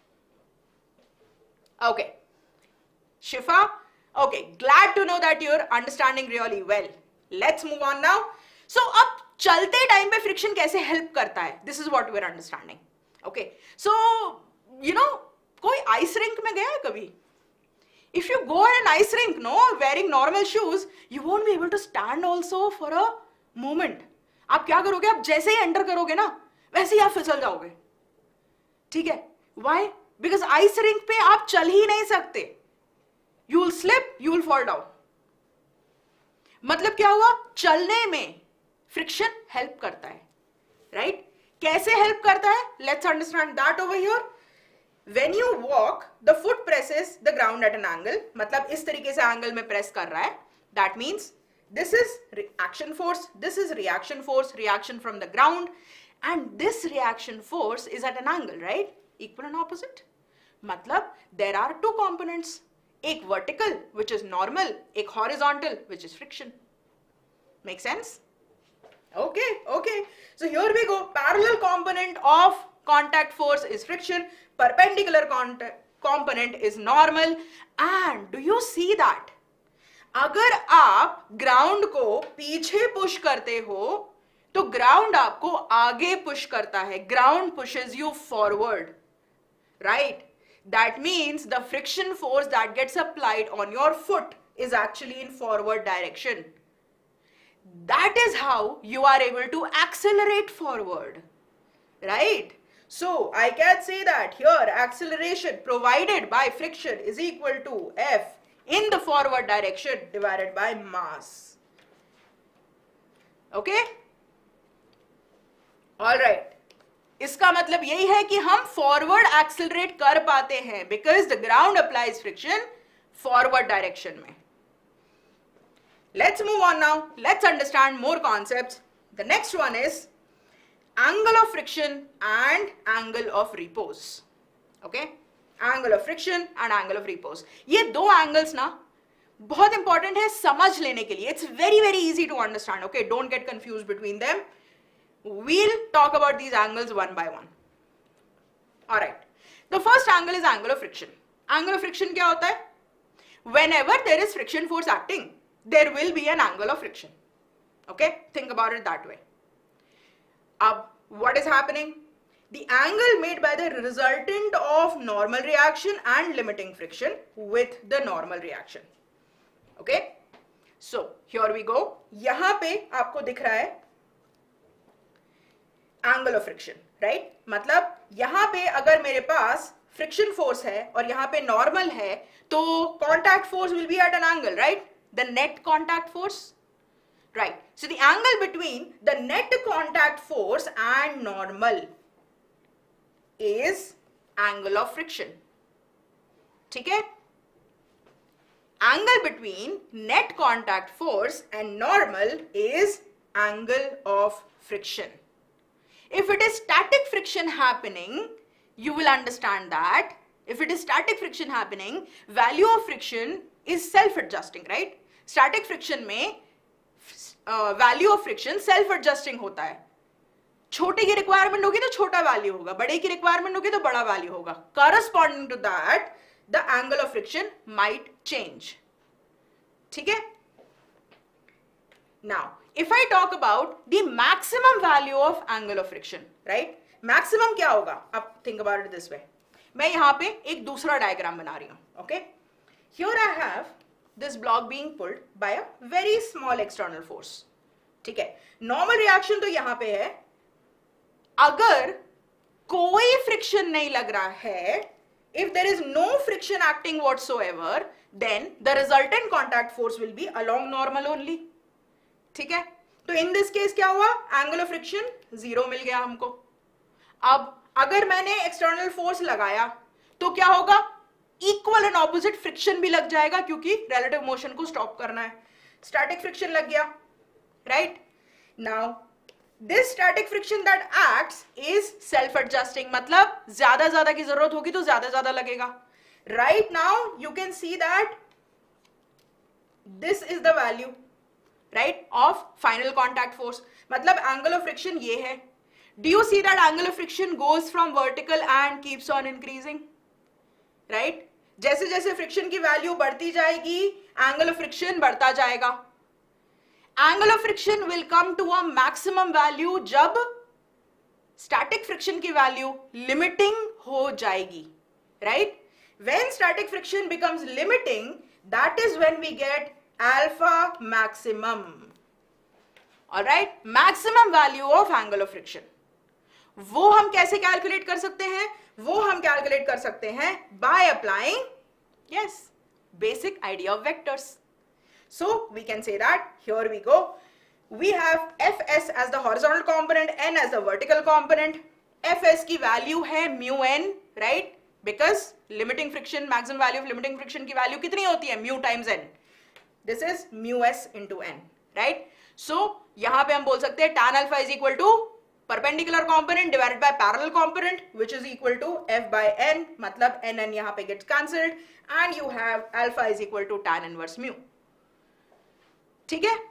Okay. Shifa? Okay, glad to know that you're understanding really well. Let's move on now. So, अब चलते time पे friction कैसे help करता है? This is what we're understanding. Okay. So, you know, कोई ice rink में गया है कभी? If you go in an ice rink, no, wearing normal shoes, you won't be able to stand also for a moment. आप क्या करोगे? आप जैसे ही enter करोगे ना, वैसे ही आप फिसल जाओगे. ठीक है? Why? Because ice rink पे आप चल ही नहीं सकते. You will slip, you will fall down. मतलब क्या हुआ? चलने में friction help करता है. Right? कैसे help करता है? Let's understand that over here. When you walk, the foot presses the ground at an angle. मतलब इस तरीके से angle में press कर रहा है. That means this is action force, this is reaction force, reaction from the ground, and this reaction force is at an angle, right? Equal and opposite. मतलब there are two components. एक vertical, which is normal, एक horizontal, which is friction. Make sense? Okay, okay. So here we go. Parallel component of contact force is friction. Perpendicular component is normal. And do you see that? अगर आप ground को पीछे push करते हो, तो ground आपको आगे push करता है. Ground pushes you forward, right? That means the friction force that gets applied on your foot is actually in forward direction. That is how you are able to accelerate forward, right? So I can say that here acceleration provided by friction is equal to F in the forward direction divided by mass. Okay? All right. इसका मतलब यही है कि हम forward accelerate कर पाते हैं because the ground applies friction forward direction में. Let's move on now. Let's understand more concepts. The next one is angle of friction and angle of repose. Okay? Angle of friction and angle of repose. ये दो angles ना बहुत important है समझ लेने के लिए. It's very very easy to understand. Okay? Don't get confused between them. We'll talk about these angles one by one. Alright. The first angle is angle of friction. Angle of friction क्या होता है? Whenever there is friction force acting, there will be an angle of friction. Okay? Think about it that way. What is happening? The angle made by the resultant of normal reaction and limiting friction with the normal reaction. Okay? So, here we go. यहाँ पे आपको दिख रहा है angle of friction, right? मतलब यहाँ पे अगर मेरे पास friction force है और यहाँ पे normal है, तो contact force will be at an angle, right? The net contact force, right? So the angle between the net contact force and normal is angle of friction. ठीक है? Angle between net contact force and normal is angle of friction. If it is static friction happening, you will understand that if it is static friction happening, value of friction is self-adjusting, right? Static friction में value of friction self-adjusting होता है. छोटे की requirement होगी तो छोटा value होगा, बड़े की requirement होगी तो बड़ा value होगा. Corresponding to that, the angle of friction might change. ठीक है? Now, if I talk about the maximum value of angle of friction, right? Maximum क्या होगा? अब think about it this way. मैं यहाँ पे एक दूसरा diagram बना रही हूँ. Okay? Here I have this block being pulled by a very small external force. ठीक है? Normal reaction तो यहाँ पे है. अगर कोई friction नहीं लग रहा है, if there is no friction acting whatsoever, then the resultant contact force will be along normal only. ठीक है? तो in this case क्या हुआ? Angle of friction 0 मिल गया हमको. अब अगर मैंने external force लगाया तो क्या होगा? Equal and opposite friction भी लग जाएगा क्योंकि relative motion को stop करना है. Static friction लग गया, right? Now this static friction that acts is self-adjusting. मतलब ज्यादा की जरूरत होगी तो ज्यादा लगेगा. Right now you can see that this is the value, right, of final contact force. मतलब angle of friction ये है. Do you see that angle of friction goes from vertical and keeps on increasing, right? जैसे जैसे friction की value बढ़ती जाएगी, angle of friction बढ़ता जाएगा. Angle of friction will come to a maximum value जब static friction की value limiting हो जाएगी, right? When static friction becomes limiting, that is when we get alpha maximum. All right? Maximum value of angle of friction. वो हम कैसे calculate कर सकते हैं? वो हम कैलकुलेट कर सकते हैं by applying, yes, basic idea of vectors. So we can say that, here we go. We have Fs as the horizontal component, n as the vertical component. Fs की value है mu n, right? Because limiting friction, maximum value of limiting friction की value कितनी होती है? Mu times n. This is mu s into n, right? So यहाँ पे हम बोल सकते हैं tan alpha is equal to perpendicular component divided by parallel component, which is equal to f by n. मतलब n यहाँ पे gets cancelled and you have alpha is equal to tan inverse mu. ठीक है?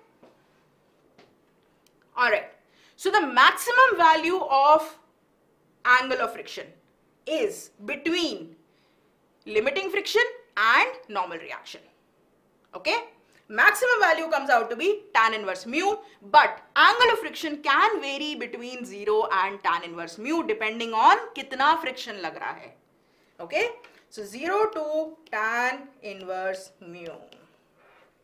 All right. So the maximum value of angle of friction is between limiting friction and normal reaction. Okay? Maximum value comes out to be tan inverse mu, but angle of friction can vary between 0 and tan inverse mu depending on कितना friction लग रहा है. Okay? So 0 to tan inverse mu.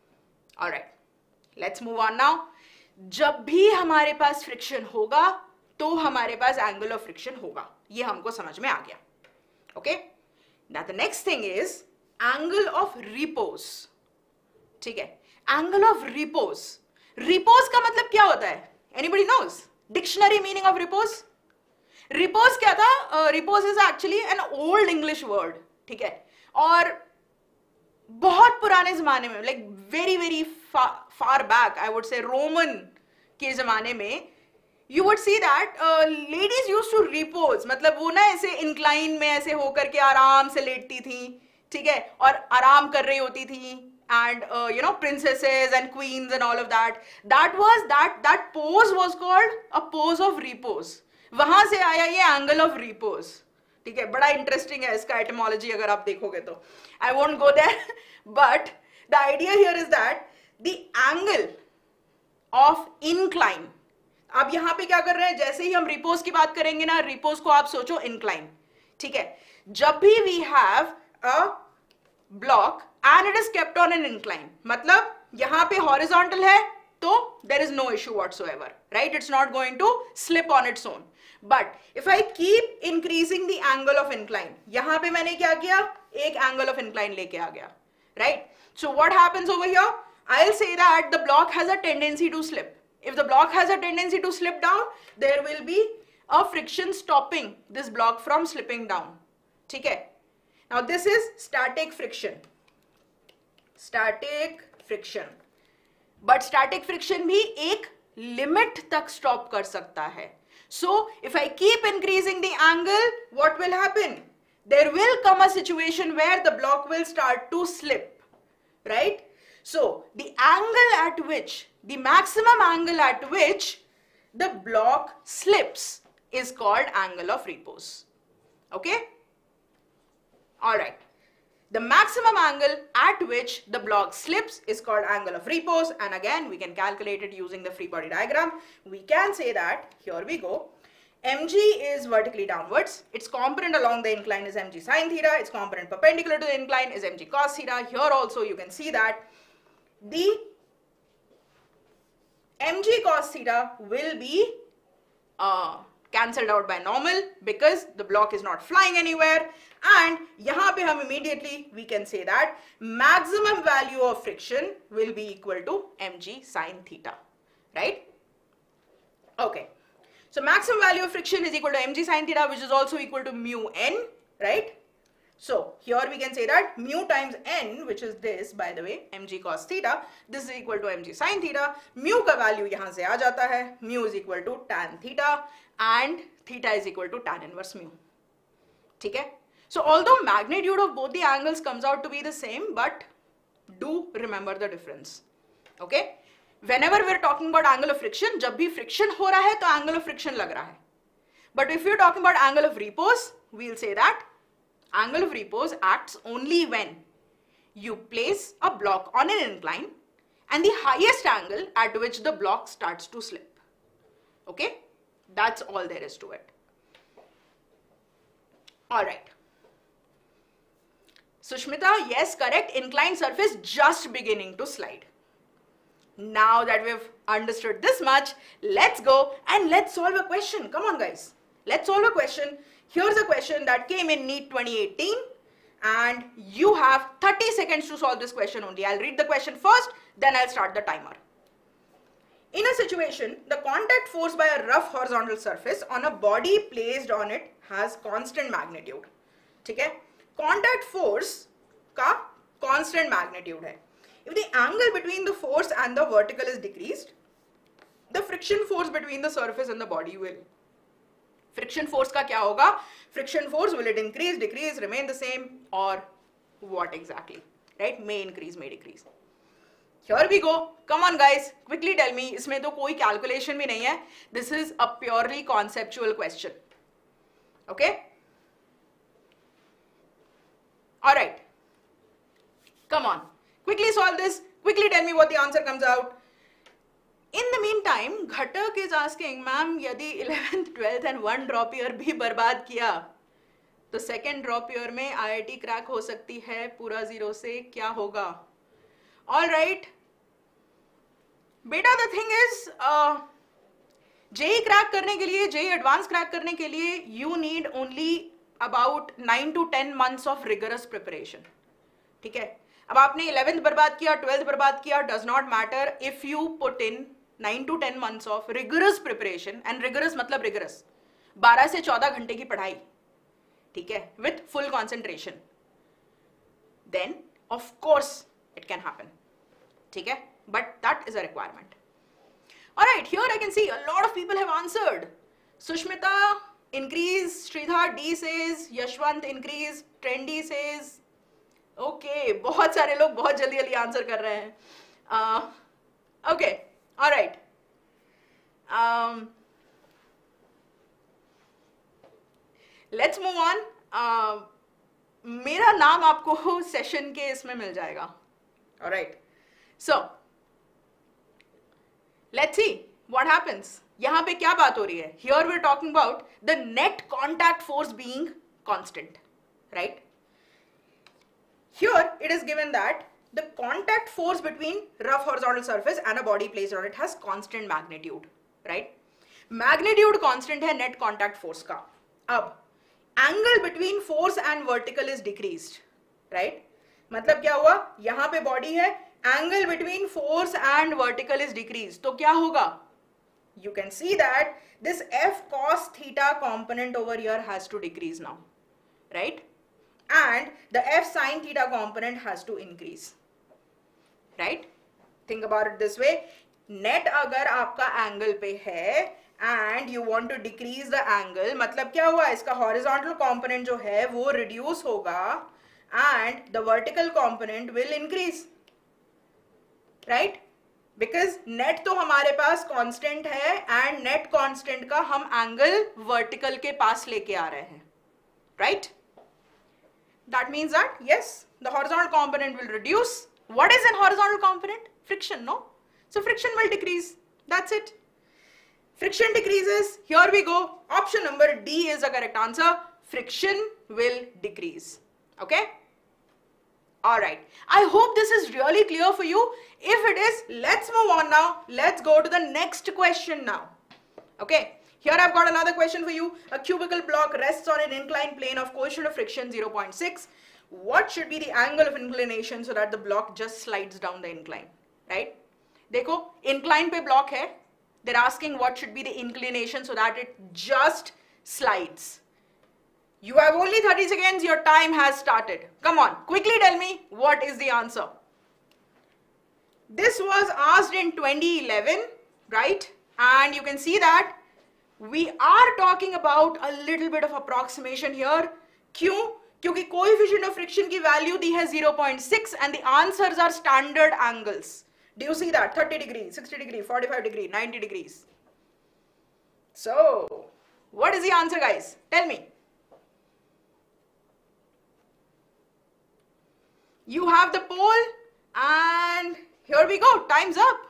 All right. Let's move on now. जब भी हमारे पास friction होगा, तो हमारे पास एंगल ऑफ फ्रिक्शन होगा। ये हमको समझ में आ गया। Okay, now the next thing is angle of repose. ठीक है, एंगल ऑफ रिपोज, रिपोज का मतलब क्या होता है? Anybody knows dictionary meaning of repose? Repose क्या था? Repose is actually an old English word, ठीक है, और बहुत पुराने जमाने में, like very very far back, I would say Roman के जमाने में, you would see that ladies use to repose, मतलब वो ना ऐसे इंक्लाइन में ऐसे होकर के आराम से लेटती थी, ठीक है, और आराम कर रही होती थी, and you know, princesses and queens and all of that, that pose was called a pose of repose. वहां से आया ये angle of repose, ठीक है, बड़ा इंटरेस्टिंग है इसका etymology अगर आप देखोगे तो, I won't go there, but the idea here is that the angle of incline, अब यहां पे क्या कर रहे हैं, जैसे ही हम रिपोज की बात करेंगे ना, रिपोज को आप सोचो इंक्लाइन, ठीक है, जब भी we have a block and it is kept on an incline, मतलब यहां पे horizontal है तो there is no issue whatsoever, right? It's not going to slip on its own. But if I keep increasing the angle of incline, यहां पे मैंने क्या किया, एक angle of incline लेके आ गया, right? So what happens over here? I'll say that the block has a tendency to slip. If the block has a tendency to slip down, there will be a friction stopping this block from slipping down, ठीक है? Now this is static friction. Static friction, but static friction भी एक limit तक stop कर सकता है। So if I keep increasing the angle, what will happen? There will come a situation where the block will start to slip, right? So the angle at which, the maximum angle at which the block slips is called angle of repose. Okay, alright. The maximum angle at which the block slips is called angle of repose, and again we can calculate it using the free body diagram. We can say that, here we go, mg is vertically downwards, its component along the incline is mg sin theta, its component perpendicular to the incline is mg cos theta. Here also you can see that the mg cos theta will be cancelled out by normal because the block is not flying anywhere, and yahan pe hum immediately we can say that maximum value of friction will be equal to mg sin theta, right? Okay, so maximum value of friction is equal to mg sin theta, which is also equal to mu n, right? So here we can say that mu times n, which is this, by the way, mg cos theta, this is equal to mg sin theta. Mu का value यहाँ से आ जाता है, mu is equal to tan theta and theta is equal to tan inverse mu. ठीक है? So although magnitude of both the angles comes out to be the same, but do remember the difference. Okay? Whenever we are talking about angle of friction, जब भी friction हो रहा है तो angle of friction लग रहा है. But if you are talking about angle of repose, we'll say that angle of repose acts only when you place a block on an incline and the highest angle at which the block starts to slip. Okay? That's all there is to it. Alright. Sushmita, yes, correct. Inclined surface just beginning to slide. Now that we've understood this much, let's go and let's solve a question. Come on, guys. Let's solve a question. Here's a question that came in NEET 2018 and you have 30 seconds to solve this question only. I'll read the question first, then I'll start the timer. In a situation, the contact force by a rough horizontal surface on a body placed on it has constant magnitude. ठीक है? Contact force का constant magnitude है. If the angle between the force and the vertical is decreased, the friction force between the surface and the body will. Friction force का क्या होगा? Friction force, will it increase, decrease, remain the same, or what exactly? Right? May increase, may decrease. Here we go. Come on guys, quickly tell me. इसमें तो कोई calculation भी नहीं है. This is a purely conceptual question. Okay? Alright. Come on. Quickly solve this. Quickly tell me what the answer comes out. In the meantime, Ghatak is asking, ma'am, यदि 11th, 12th and 1 drop year भी बर्बाद किया, तो second drop year में IIT crack हो सकती है पूरा 0 से, क्या होगा? All right. बेटा, the thing is, JEE crack करने के लिए, जेई एडवांस क्रैक करने के लिए you need only about 9 to 10 months of rigorous preparation. ठीक है, अब आपने 11th बर्बाद किया, 12th बर्बाद किया, does not matter. If you put in 9 to 10 months of rigorous preparation, and rigorous मतलब रिगरस 12 से 14 घंटे की पढ़ाई, ठीक है, with full concentration, then of course it can happen. ठीक है, but that is a requirement. Alright, here I can see a lot of people have answered. Sushmita, increase. Sridhar D says. Yashwant, increase. Trendy says. Okay, बहुत सारे लोग बहुत जल्दी जल्दी answer कर रहे हैं. Okay, alright. Let's move on. मेरा नाम आपको सेशन के इसमें मिल जाएगा. Alright. So, let's see what happens. यहां पे क्या बात हो रही है? Here we're talking about the net contact force being constant, right? Here it is given that the contact force between rough horizontal surface and a body placed on it has constant magnitude, right? Magnitude constant है net contact force का. अब angle between force and vertical is decreased, right? मतलब क्या हुआ? यहां पे body है, angle between force and vertical is decreased. तो क्या होगा? You can see that this F cos theta component over here has to decrease now, right? And the F sin theta component has to increase, right? Think about it this way. Net अगर आपका angle पे है and you want to decrease the angle, मतलब क्या हुआ? इसका horizontal component जो है वो reduce होगा and the vertical component will increase. Right, because net तो हमारे पास कांस्टेंट है एंड नेट कांस्टेंट का हम एंगल वर्टिकल के पास लेके आ रहे हैं, right? That means that yes, the horizontal component will reduce. What is an horizontal component? Friction, no? So friction will decrease. That's it. Friction decreases. Here we go. Option number D is the correct answer. Friction will decrease. Okay, all right, I hope this is really clear for you. If it is, let's move on now. Let's go to the next question now. Okay, here I've got another question for you. A cubical block rests on an inclined plane of coefficient of friction 0.6. What should be the angle of inclination so that the block just slides down the incline, right? देखो, incline पे block है. They're asking what should be the inclination so that it just slides. You have only 30 seconds. Your time has started. Come on, quickly tell me what is the answer. This was asked in 2011, right? And you can see that we are talking about a little bit of approximation here. क्यों? क्योंकि coefficient of friction की value दी है 0.6 and the answers are standard angles. Do you see that? 30 degree, 60 degree, 45 degree, 90 degrees. So, what is the answer, guys? Tell me. You have the poll and here we go. Time's up.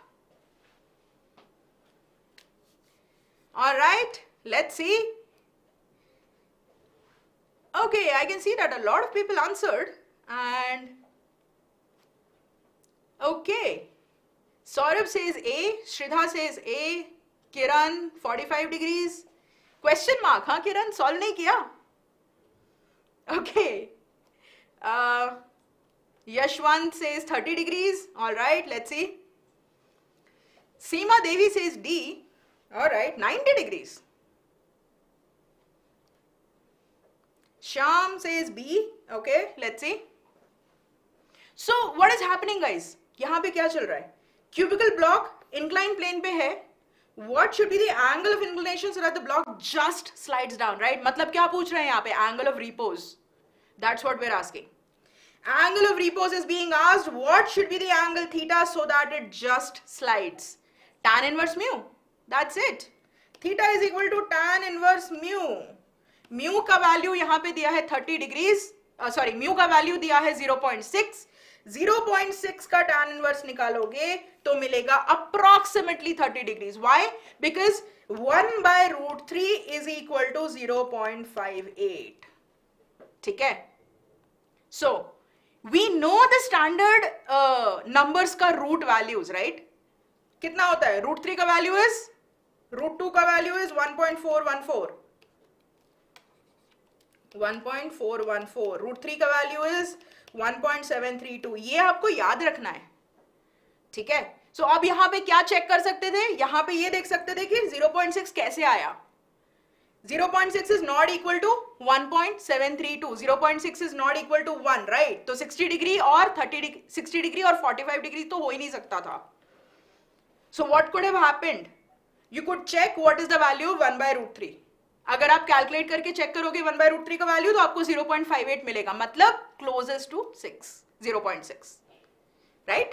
All right, let's see. Okay, I can see that a lot of people answered and okay. Saurabh says A, Shridha says A, Kiran 45 degrees. Question mark, हाँ Kiran, solve नहीं किया? Okay. Yashwant says 30 degrees. All right, let's see. Seema Devi says D. All right, 90 degrees. Sham says B. Okay, let's see. So, what is happening, guys? यहाँ पे क्या चल रहा है? Cubical block inclined plane पे है. What should be the angle of inclination so that the block just slides down, right? मतलब क्या पूछ रहे हैं यहाँ पे? Angle of repose. That's what we're asking. Angle of repose is being asked. What should be the angle theta so that it just slides? Tan inverse mu. That's it. Theta is equal to tan inverse mu. Mu का value यहाँ पे दिया है 30 degrees. Sorry, mu का value दिया है 0.6. 0.6 का tan inverse निकालोगे तो मिलेगा approximately 30 degrees. Why? Because 1 by root 3 is equal to 0.58. ठीक है? So, we know the standard numbers का root values, right? कितना होता है? root 3 का value is √2 का वैल्यू इज 1.414, 1.414, √3 का वैल्यू इज 1.732. ये आपको याद रखना है, ठीक है. सो अब यहां पे क्या चेक कर सकते थे, यहां पे ये देख सकते थे कि 0.6 कैसे आया. 0.6 is not equal to 1.732. 0.6 is not equal to 1, right? तो 60 डिग्री और 60 डिग्री और 45 डिग्री तो हो ही नहीं सकता था. So what could have happened? You could check what is the value of 1 by √3. अगर आप कैलकुलेट करके चेक करोगे 1 by √3 का वैल्यू तो आपको 0.58 मिलेगा, मतलब क्लोजेस्ट टू 6, 0.6, राइट?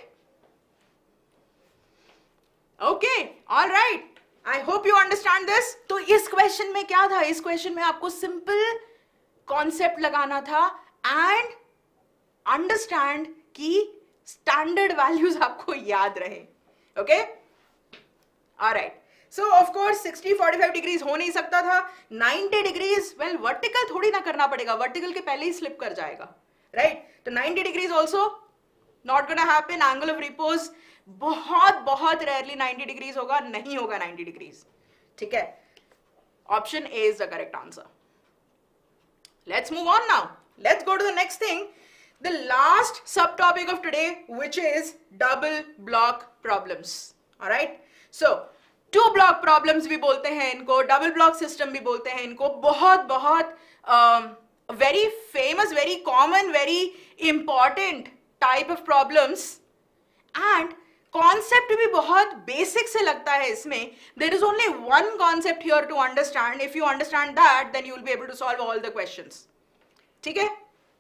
Okay, all right. I hope you understand this. तो इस क्वेश्चन में क्या था, इस क्वेश्चन में आपको सिंपल कॉन्सेप्ट लगाना था एंड अंडरस्टैंड कि स्टैंडर्ड वैल्यूज आपको याद रहे. Okay, alright. So of course 60 45 degrees हो नहीं सकता था. 90 डिग्रीज, वेल वर्टिकल थोड़ी ना करना पड़ेगा, वर्टिकल के पहले ही स्लिप कर जाएगा, राइट? तो 90 degrees also not gonna happen. Angle of repose बहुत बहुत रेयरली 90 डिग्रीज होगा, नहीं होगा 90 डिग्रीज, ठीक है. Option A is the correct answer. Let's move on now. Let's go to the next thing, the last subtopic of today, which is double block problems. Alright, so 2 block problems भी बोलते हैं इनको, double block system भी बोलते हैं इनको. बहुत बहुत very famous, very common, very important type of problems. And concept भी बहुत बेसिक से लगता है इसमें. There is only one concept here to understand. If you understand that then you will be able to solve all the questions, ठीक है?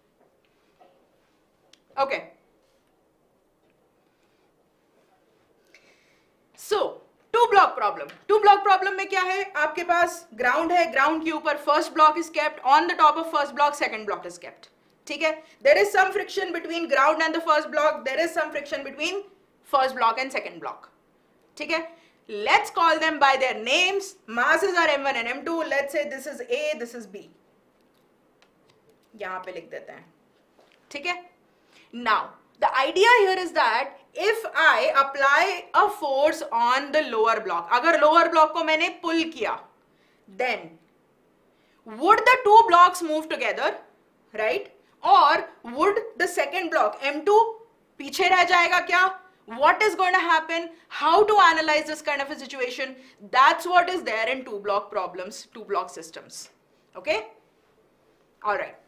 Okay, so 2 block problem. 2 block problem में क्या है, आपके पास ग्राउंड है, ग्राउंड के ऊपर first block is kept, on the top of first block second block is kept, ठीक है? There is some friction between ground and the first block, there is some friction between first block and second block, ठीक है? Let's call them by their names. Masses are m1 and m2. Let's say this is A, this is B. यहां पे लिख देते हैं, ठीक है? Now the idea here is that if I apply a force on the lower block, अगर lower block को मैंने pull किया, then would the 2 blocks move together, right? Or would the second block m2 पीछे रह जाएगा क्या? What is going to happen? How to analyze this kind of a situation? That's what is there in 2 block problems, 2 block systems. Okay? All right.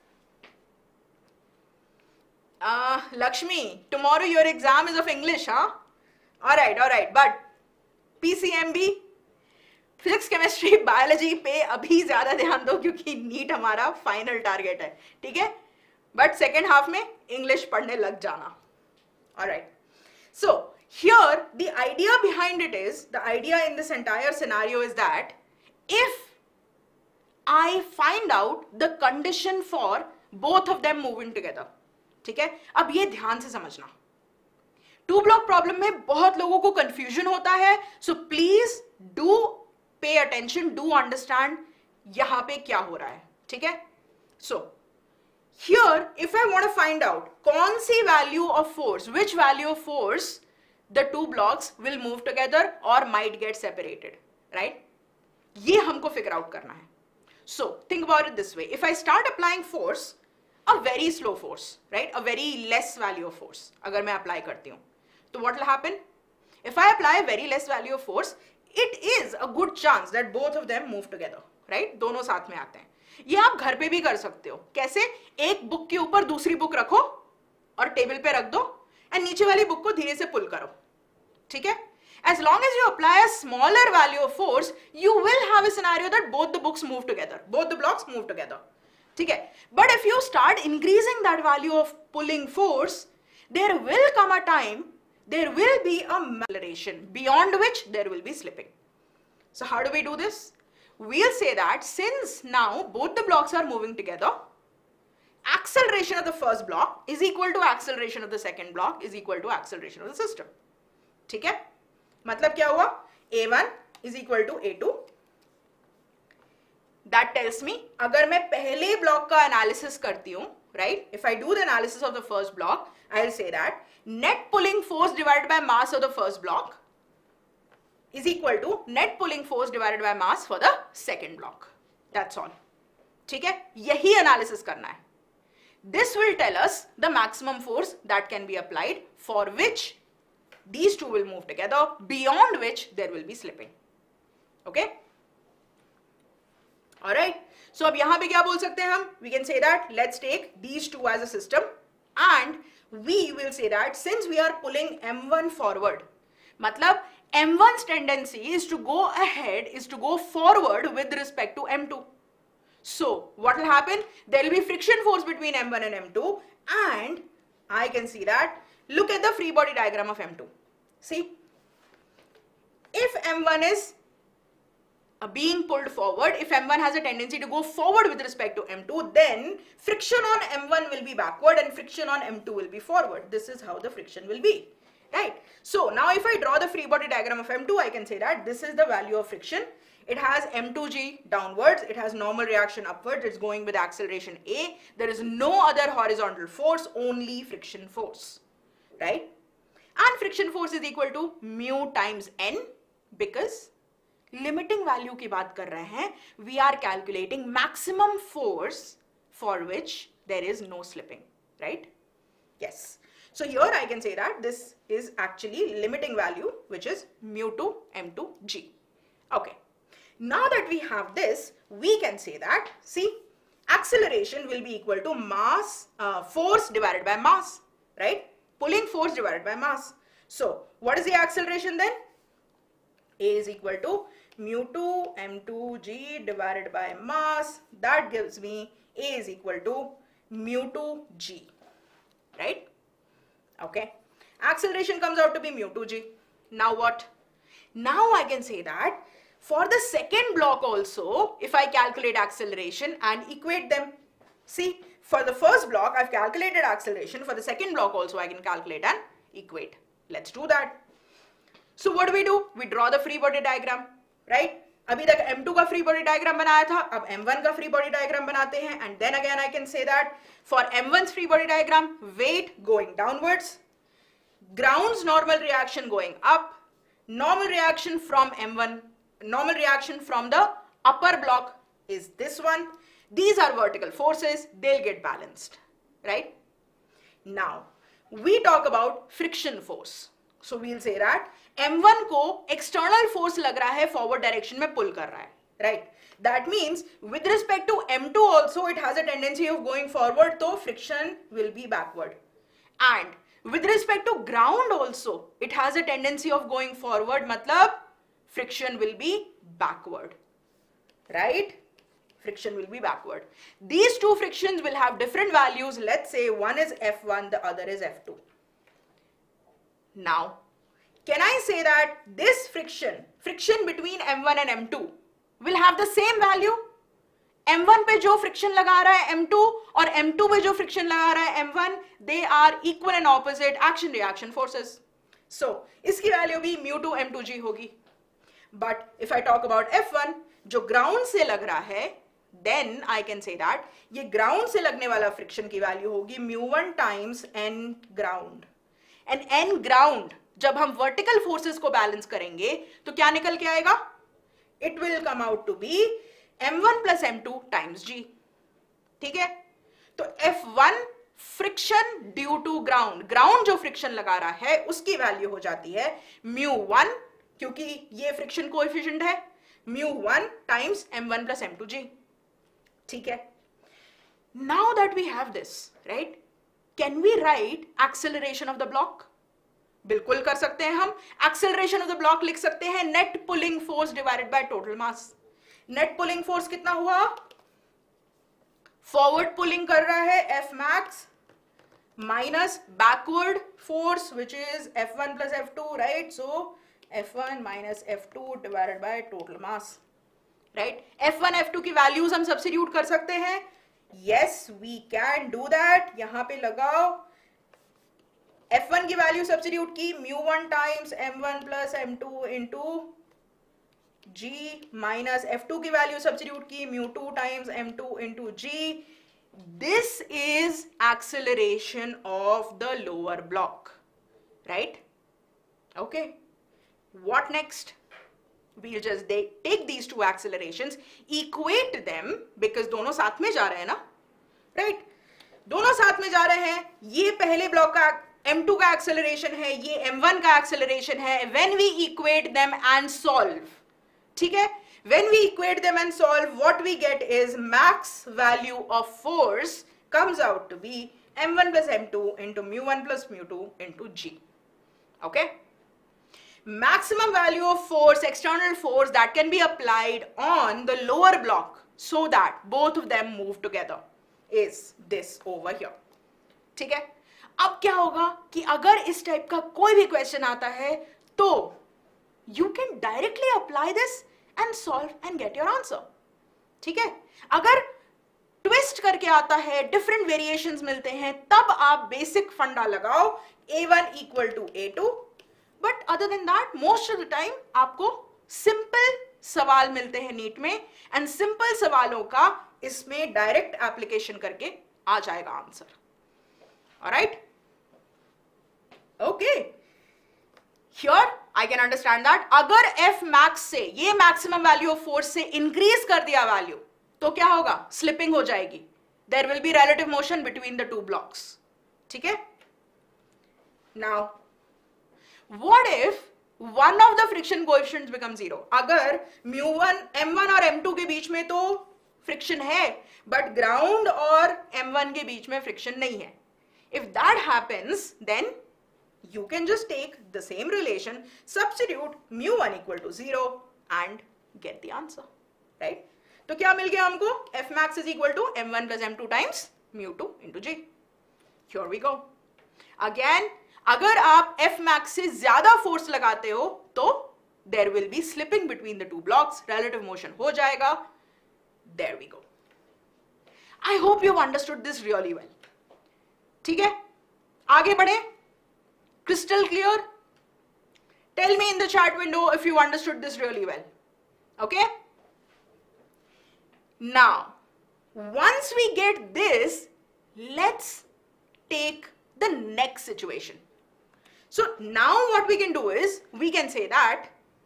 Lakshmi, tomorrow your exam is of English, huh? All right. But PCMB, physics chemistry biology पे अभी ज्यादा ध्यान दो क्योंकि NEET हमारा final target है, ठीक है? बट सेकेंड हाफ में इंग्लिश पढ़ने लग जाना. All right. So here the idea behind it is, the idea in this entire scenario is that if I find out the condition for both of them moving together, ठीक है? अब ये ध्यान से समझना. 2 ब्लॉक प्रॉब्लम में बहुत लोगों को कंफ्यूजन होता है, so please do pay attention, do understand यहां पे क्या हो रहा है, ठीक है? So here, if I want to find out कौन सी value of force, which value of force the 2 blocks will move together or might get separated, right? ये हमको figure out करना है. So think about it this way. If I start applying force, a very slow force, right? A very less value of force, अगर मैं apply करती हूँ, तो what will happen? If I apply a very less value of force, it is a good chance that both of them move together, right? दोनों साथ में आते हैं. ये आप घर पे भी कर सकते हो. कैसे? एक बुक के ऊपर दूसरी बुक रखो और टेबल पे रख दो एंड नीचे वाली बुक को धीरे से पुल करो, ठीक है? As long as you apply a smaller value of force, you will have a scenario that both the books move together, both the blocks move together, ठीक है? But if you start increasing that value of pulling force, there will come a time, there will be a acceleration beyond which there will be slipping. So how do we do this? We'll say that since now both the blocks are moving together, acceleration of the first block is equal to acceleration of the second block is equal to acceleration of the system, ठीक है? मतलब क्या हुआ? A1 is equal to A2. That tells me अगर मैं पहले block का analysis करती हूँ, right? If I do the analysis of the first block, I'll say that net pulling force divided by mass of the first block is equal to net pulling force divided by mass for the second block. That's all. ठीक है, यही analysis करना है. This will tell us the maximum force that can be applied, for which these two will move together, beyond which there will be slipping. Okay? Alright. So अब यहाँ पे क्या बोल सकते हैं हम? We can say that let's take these two as a system, and we will say that since we are pulling M1 forward, मतलब M1's tendency is to go ahead, is to go forward with respect to M2. So what will happen? There will be friction force between M1 and M2, and I can see that. Look at the free body diagram of M2. See, if M1 is being pulled forward, if M1 has a tendency to go forward with respect to M2, then friction on M1 will be backward and friction on M2 will be forward. This is how the friction will be, right? So now if I draw the free body diagram of M2, I can say that this is the value of friction. It has M2G downwards, it has normal reaction upwards, it's going with acceleration A. There is no other horizontal force, only friction force, right? And friction force is equal to mu times N, because limiting value की बात कर रहे हैं, we are calculating maximum force for which there is no slipping, right? Yes. So here I can say that this is actually limiting value, which is mu to m2g. Okay. Now that we have this, we can say that, see, acceleration will be equal to mass, force divided by mass, right? Pulling force divided by mass. So what is the acceleration then? A is equal to mu 2 m2g divided by mass. That gives me A is equal to mu 2g, right? Okay. Acceleration comes out to be mu 2g. Now what? Now I can say that for the second block also, if I calculate acceleration and equate them, see, for the first block I've calculated acceleration, for the second block also I can calculate and equate. Let's do that. So what do? We draw the free body diagram, right? अभी तक M2 का free body diagram बनाया था, अब M1 का free body diagram बनाते हैं, and then again I can say that for M1's free body diagram, weight going downwards, ground's normal reaction going up, normal reaction from M1, normal reaction from the upper block is this one. These are vertical forces, they'll get balanced, right? Now, we talk about friction force. So we'll say that M1 को external force लग रहा है forward direction में pull कर रहा है, right? That means with respect to M2 also it has a tendency of going forward, so friction will be backward. And with respect to ground also it has a tendency of going forward, मतलब friction will be backward, right? Friction will be backward. These two frictions will have different values. Let's say one is F1, the other is F2. Now, can I say that this friction between M1 and M2 will have the same value? M1 पे जो friction लगा रहा है M2 और M2 पे जो friction लगा रहा है M1, they are equal and opposite action reaction forces. So, इसकी value भी mu 2 m2g होगी. But if I talk about F1, जो ground से लग रहा है, then I can say that ये ground से लगने वाला friction की value होगी mu 1 times n ground. And n ground, जब हम vertical forces को balance करेंगे तो क्या निकल के आएगा? It will come out to be m1 plus m2 times g. ठीक है? तो F1 friction due to ground, ground जो friction लगा रहा है उसकी value हो जाती है mu 1, क्योंकि ये friction coefficient है, mu 1 times m1 plus m2g. ठीक है? Now that we have this, right? Can we write acceleration of the block? बिल्कुल कर सकते हैं हम. Acceleration of the block लिख सकते हैं net pulling force divided by total mass. Net pulling force कितना हुआ? Forward pulling कर रहा है F max minus backward force which is F1 plus F2, right? So F1 minus F2 divided by total mass, right? F1 F2 की values हम substitute कर सकते हैं. Yes, we can do that. यहाँ पे लगाओ. F1 की वैल्यू सब्स्टिट्यूट की mu 1 times m1 plus m2 into g minus F2 की वैल्यू सब्स्टिट्यूट की mu 2 times m2 into g. This is acceleration of the lower block, right? Okay. What next? we'll just take these two accelerations, equate them, because दोनों साथ में जा रहे हैं ना, right? दोनों साथ में जा रहे हैं, ये पहले ब्लॉक का m2 का acceleration है, ये m1 का acceleration है. When we equate them and solve, ठीक है? When we equate them and solve, what we get is max value of force comes out to be m1 plus m2 into mu1 plus mu2 into g. Okay? Maximum value of force, external force that can be applied on the lower block so that both of them move together is this over here. ठीक है? अब क्या होगा कि अगर इस type का कोई भी क्वेश्चन आता है तो you can directly apply this and solve and get your answer. ठीक है? अगर ट्विस्ट करके आता है, डिफरेंट वेरिएशंस मिलते हैं, तब आप बेसिक फंडा लगाओ, a1 equal to a2. But other than that most of the time आपको सिंपल सवाल मिलते हैं नीट में, एंड सिंपल सवालों का इसमें डायरेक्ट एप्लीकेशन करके आ जाएगा answer. Alright? Okay, here I can understand that अगर f मैक्स से, ये मैक्सिमम वैल्यू ऑफ फोर्स से इंक्रीज कर दिया वैल्यू, तो क्या होगा? स्लिपिंग हो जाएगी. There will be relative motion between the two blocks. ठीक है? Now what if one of the friction coefficients becomes 0? अगर mu1 m1 और m2 के बीच में तो फ्रिक्शन है, बट ग्राउंड और m1 के बीच में फ्रिक्शन नहीं है. If that happens, then you can just take the same relation, substitute mu1 equal to 0 and get the answer. Right? तो क्या मिल गया हमको? f max is equal to m1 plus m2 times mu2 into g. Here we go. Again, अगर आप f max से ज्यादा force लगाते हो तो there will be slipping between the two blocks, relative motion हो जाएगा. There we go. I hope you've understood this really well. ठीक है? आगे बढ़े? Crystal clear? Tell me in the chat window if you understood this really well. Okay? Now, once we get this, let's take the next situation. So now what we can do is, we can say that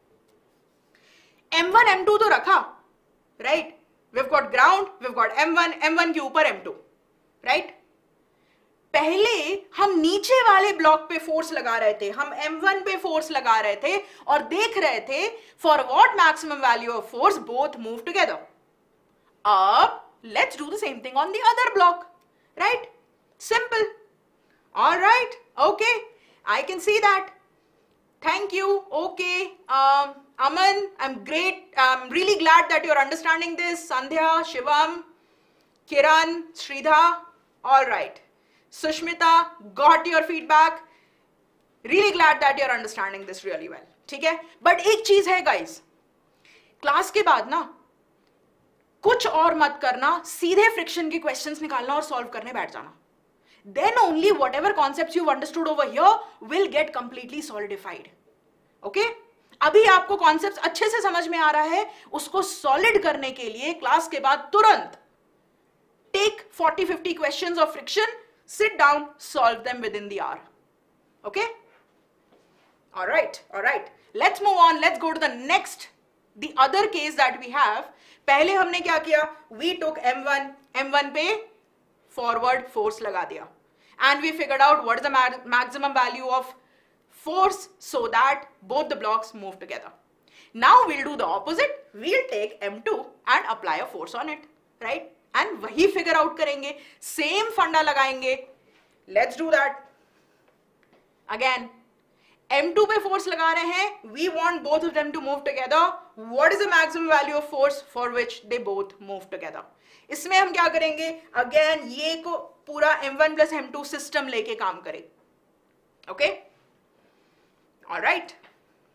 m1 m2 तो रखा, right? We've got ground, we've got m1, m1 के ऊपर m2, right? पहले हम नीचे वाले block पे force लगा रहे थे, हम m1 पे फोर्स लगा रहे थे और देख रहे थे for what maximum value of force both move together. अब let's do the same thing on the other block, right? Simple. All right, okay. I can see that. Thank you. Okay. Aman, I'm great. I'm really glad that you're understanding this. Sandhya, Shivam, Kiran, Sridha. All right. Sushmita, got your feedback. Really glad that you're understanding this really well. ठीक है? But एक चीज है guys. Class के बाद ना कुछ और मत करना, सीधे फ्रिक्शन के क्वेश्चंस निकालना और सॉल्व करने बैठ जाना. Then only whatever concepts you've understood over here will get completely solidified. Okay? अभी आपको concepts अच्छे से समझ में आ रहा है, उसको solid करने के लिए क्लास के बाद तुरंत take 40-50 questions of friction, sit down, solve them within the hour. Okay? Alright, alright. Let's move on. Let's go to the next, the other case that we have. पहले हमने क्या किया? We took M1 पे forward force लगा दिया, and we figured out what is the maximum value of force so that both the blocks move together. Now we'll do the opposite. We'll take M2 and apply a force on it, right? And वही figure out करेंगे, same फंडा लगाएंगे. Let's do that. Again, M2 पे force लगा रहे हैं. We want both of them to move together. What is the maximum value of force for which they both move together? इसमें हम क्या करेंगे? अगेन ये को पूरा m1 plus m2 सिस्टम लेके काम करें. Okay? Alright?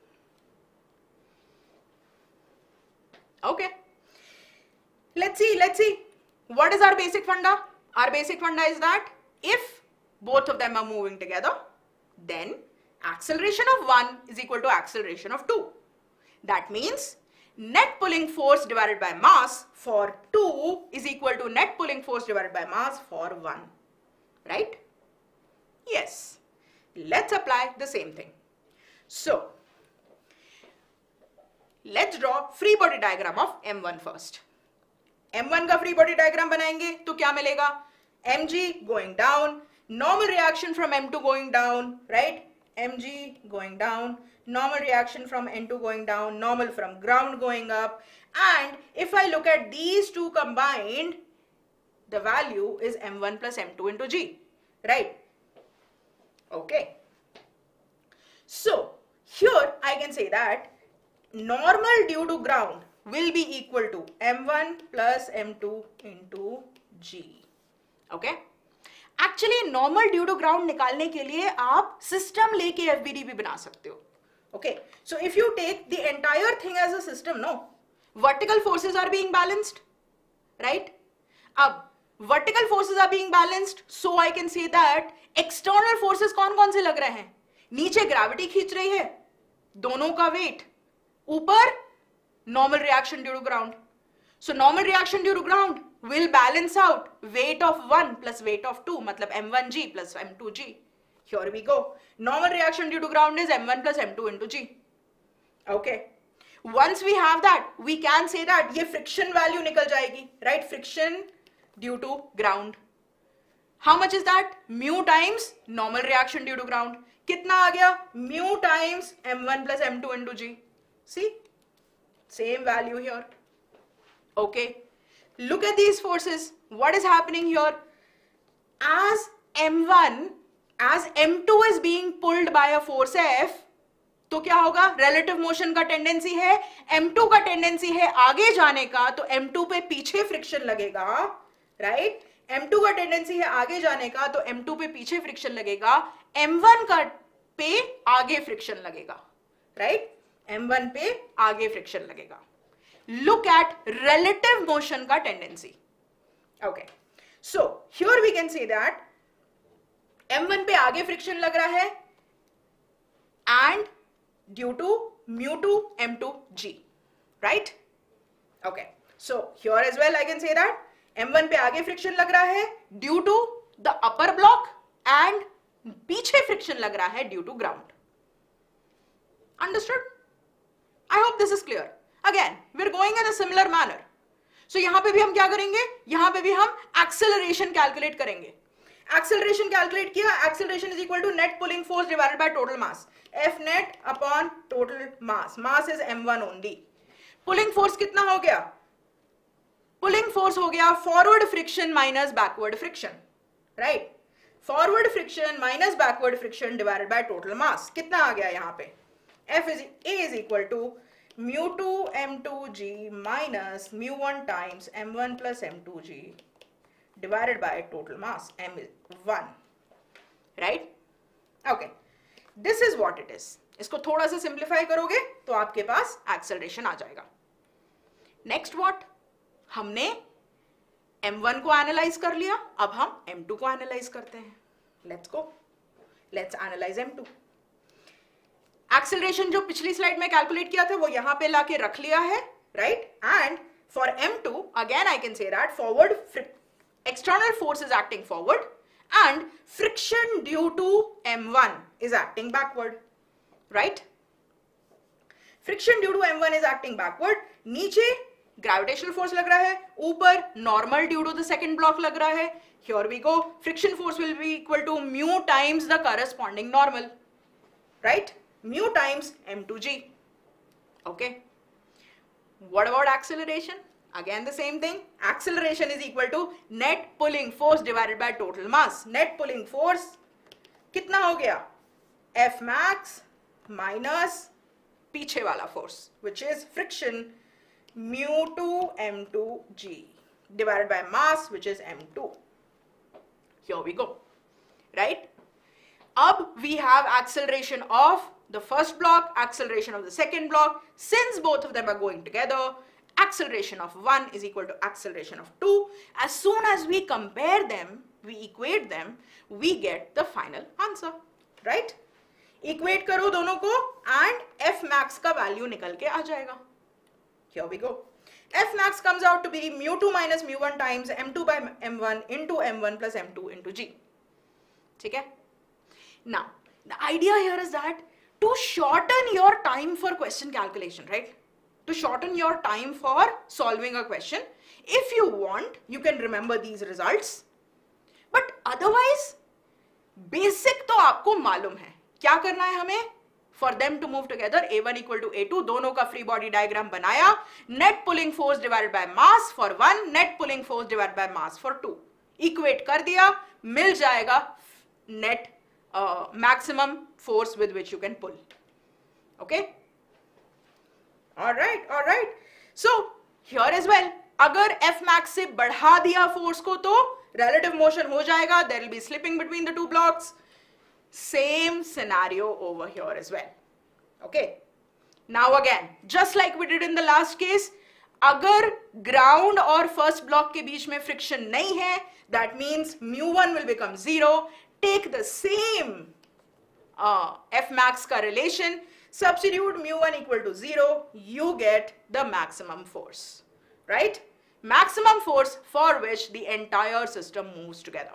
Okay. Let's see. What is our basic funda? Our basic funda is that if both of them are moving together, then acceleration of 1 is equal to acceleration of 2. That means net pulling force divided by mass for 2 is equal to net pulling force divided by mass for 1. Right? Yes. Let's apply the same thing. So, let's draw free body diagram of m1 first. m1 का free body diagram बनाएंगे तो क्या मिलेगा? mg going down, normal reaction from m2 going down, right? mg going down, normal reaction from n2 going down, normal from ground going up, and if I look at these two combined, the value is m1 plus m2 into g, right? Okay. So here I can say that normal due to ground will be equal to m1 plus m2 into g. Okay. Actually normal due to ground निकालने के लिए आप system लेके FBD भी बना सकते हो. Okay. So if you take the entire thing as a system, no, vertical forces are being balanced, right? अब vertical forces are being balanced, so I can say that external forces कौन कौन से लग रहे हैं? नीचे ग्रेविटी खींच रही है, दोनों का वेट, ऊपर normal reaction due to ground. So normal reaction due to ground will balance out weight of 1 plus weight of 2, मतलब m1g plus m2g. Here we go. Normal reaction due to ground is m1 plus m2 into g. Okay. Once we have that, we can say that ये friction value निकल जाएगी, right? Friction due to ground. How much is that? Mu times normal reaction due to ground. कितना आ गया? Mu times m1 plus m2 into g. See? Same value here. Okay. Look at these forces. What is happening here? As m1, as m2 is being pulled by a force F, तो क्या होगा? Relative motion का tendency है, m2 का tendency है आगे जाने का, तो m2 पे पीछे friction लगेगा, right? m2 का tendency है आगे जाने का, तो m2 पे पीछे friction लगेगा, m1 का पे आगे friction लगेगा, right? m1 पे आगे friction लगेगा. Look at relative motion का tendency. Okay. So here we can say that m1 पे आगे friction लग रहा है and due to mu2 m2 g, right? Okay. So here as well I can say that m1 पे आगे friction लग रहा है due to the upper block and पीछे friction लग रहा है due to ground. Understood? I hope this is clear. Again, we're going in a similar manner. So यहाँ पे भी हम क्या करेंगे? यहाँ पे भी हम acceleration calculate करेंगे. Acceleration calculate किया, acceleration is equal to net pulling force divided by total mass. F net upon total mass. Mass is m1 only. Pulling force कितना हो गया? Pulling force हो गया forward friction minus backward friction, right? Forward friction minus backward friction divided by total mass. कितना आ गया यहाँ पे? A is equal to mu2 m2g minus mu1 times m1 plus m2g divided by total mass m is 1, right? Okay, this is what it is. इसको थोड़ा सा simplify करोगे तो आपके पास acceleration आ जाएगा. Next what? हमने m1 को analyze कर लिया, अब हम m2 को analyze करते हैं. Let's go. Let's analyze m2. Acceleration जो पिछली स्लाइड में कैलकुलेट किया था वो यहाँ पे लाके रख लिया है, right? And for m2 again I can say that forward external force is acting forward and friction due to m1 is acting backward, right? Friction due to m1 is acting backward. नीचे gravitational force लग रहा है, ऊपर normal due to the second block लग रहा है. Here we go. Friction force will be equal to mu times the corresponding normal, right? Mu times m2g. Okay. What about acceleration? Again the same thing. Acceleration is equal to net pulling force divided by total mass. Net pulling force कितना हो गया? F max minus पीछे वाला force which is friction mu2 m2g divided by mass which is m2. Here we go, right? अब we have acceleration of the first block, acceleration of the second block. Since both of them are going together, acceleration of 1 is equal to acceleration of 2. As soon as we compare them, we equate them, we get the final answer, right? Equate करो दोनों को and F max का value निकल के आ जाएगा. Here we go. F max comes out to be mu2 minus mu1 times m2 by m1 into m1 plus m2 into g. ठीक है? Now, the idea here is that to shorten your time for question calculation, right? to shorten your time for solving a question. If you want, you can remember these results. But otherwise, basic तो आपको मालूम है. क्या करना है हमें? For them to move together, A1 equal to A2, दोनों का free body diagram बनाया. Net pulling force divided by mass for 1, net pulling force divided by mass for 2. Equate कर दिया, मिल जाएगा net maximum force with which you can pull. Okay? Alright. So, here as well, अगर F max से बढ़ा दिया force को तो relative motion हो जाएगा, there will be slipping between the two blocks. Same scenario over here as well. Okay. Now again, just like we did in the last case, अगर ground और first block के बीच में friction नहीं है, that means mu1 will become 0. Take the same F max का relation, substitute mu1 equal to 0, you get the maximum force, right? Maximum force for which the entire system moves together.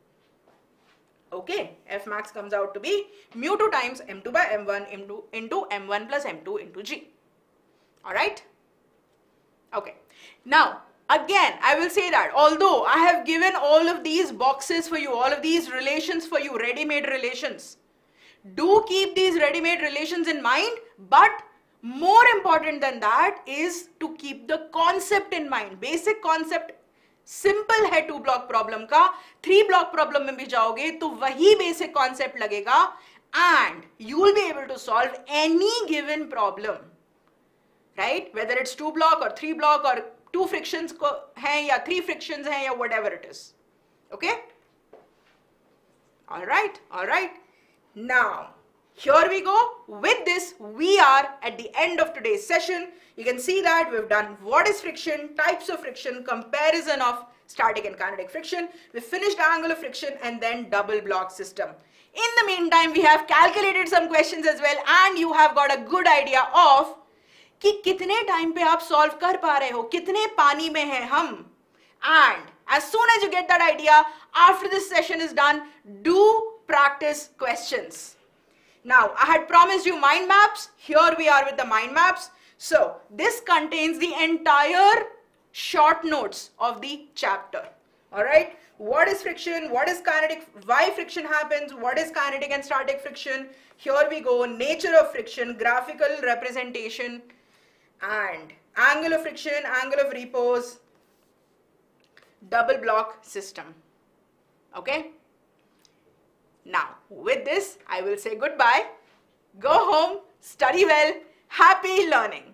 Okay, F max comes out to be mu2 times m2 by m1 into m1 plus m2 into g. Alright? Okay. Now, again, I will say that although I have given all of these boxes for you, all of these relations for you, ready-made relations, do keep these ready-made relations in mind, but more important than that is to keep the concept in mind. Basic concept simple है 2 block problem का, 3 block problem में भी जाओगे तो वही basic concept लगेगा and you will be able to solve any given problem, right? Whether it's 2 block or 3 block or 2 frictions हैं या 3 frictions हैं या whatever it is. Okay? Alright. Now, here we go. With this, we are at the end of today's session. You can see that we've done what is friction, types of friction, comparison of static and kinetic friction. We finished angle of friction and then double block system. In the meantime, we have calculated some questions as well and you have got a good idea of कि कितने time पे आप solve कर पा रहे हो, कितने पानी में हैं हम. And as soon as you get that idea, after this session is done, do practice questions. Now, I had promised you mind maps. Here we are with the mind maps. So, this contains the entire short notes of the chapter. Alright? What is friction? What is kinetic? Why friction happens? What is kinetic and static friction? Here we go. Nature of friction, graphical representation, and angle of friction, angle of repose, double block system. Okay? Now, with this, I will say goodbye. Go home, study well, happy learning.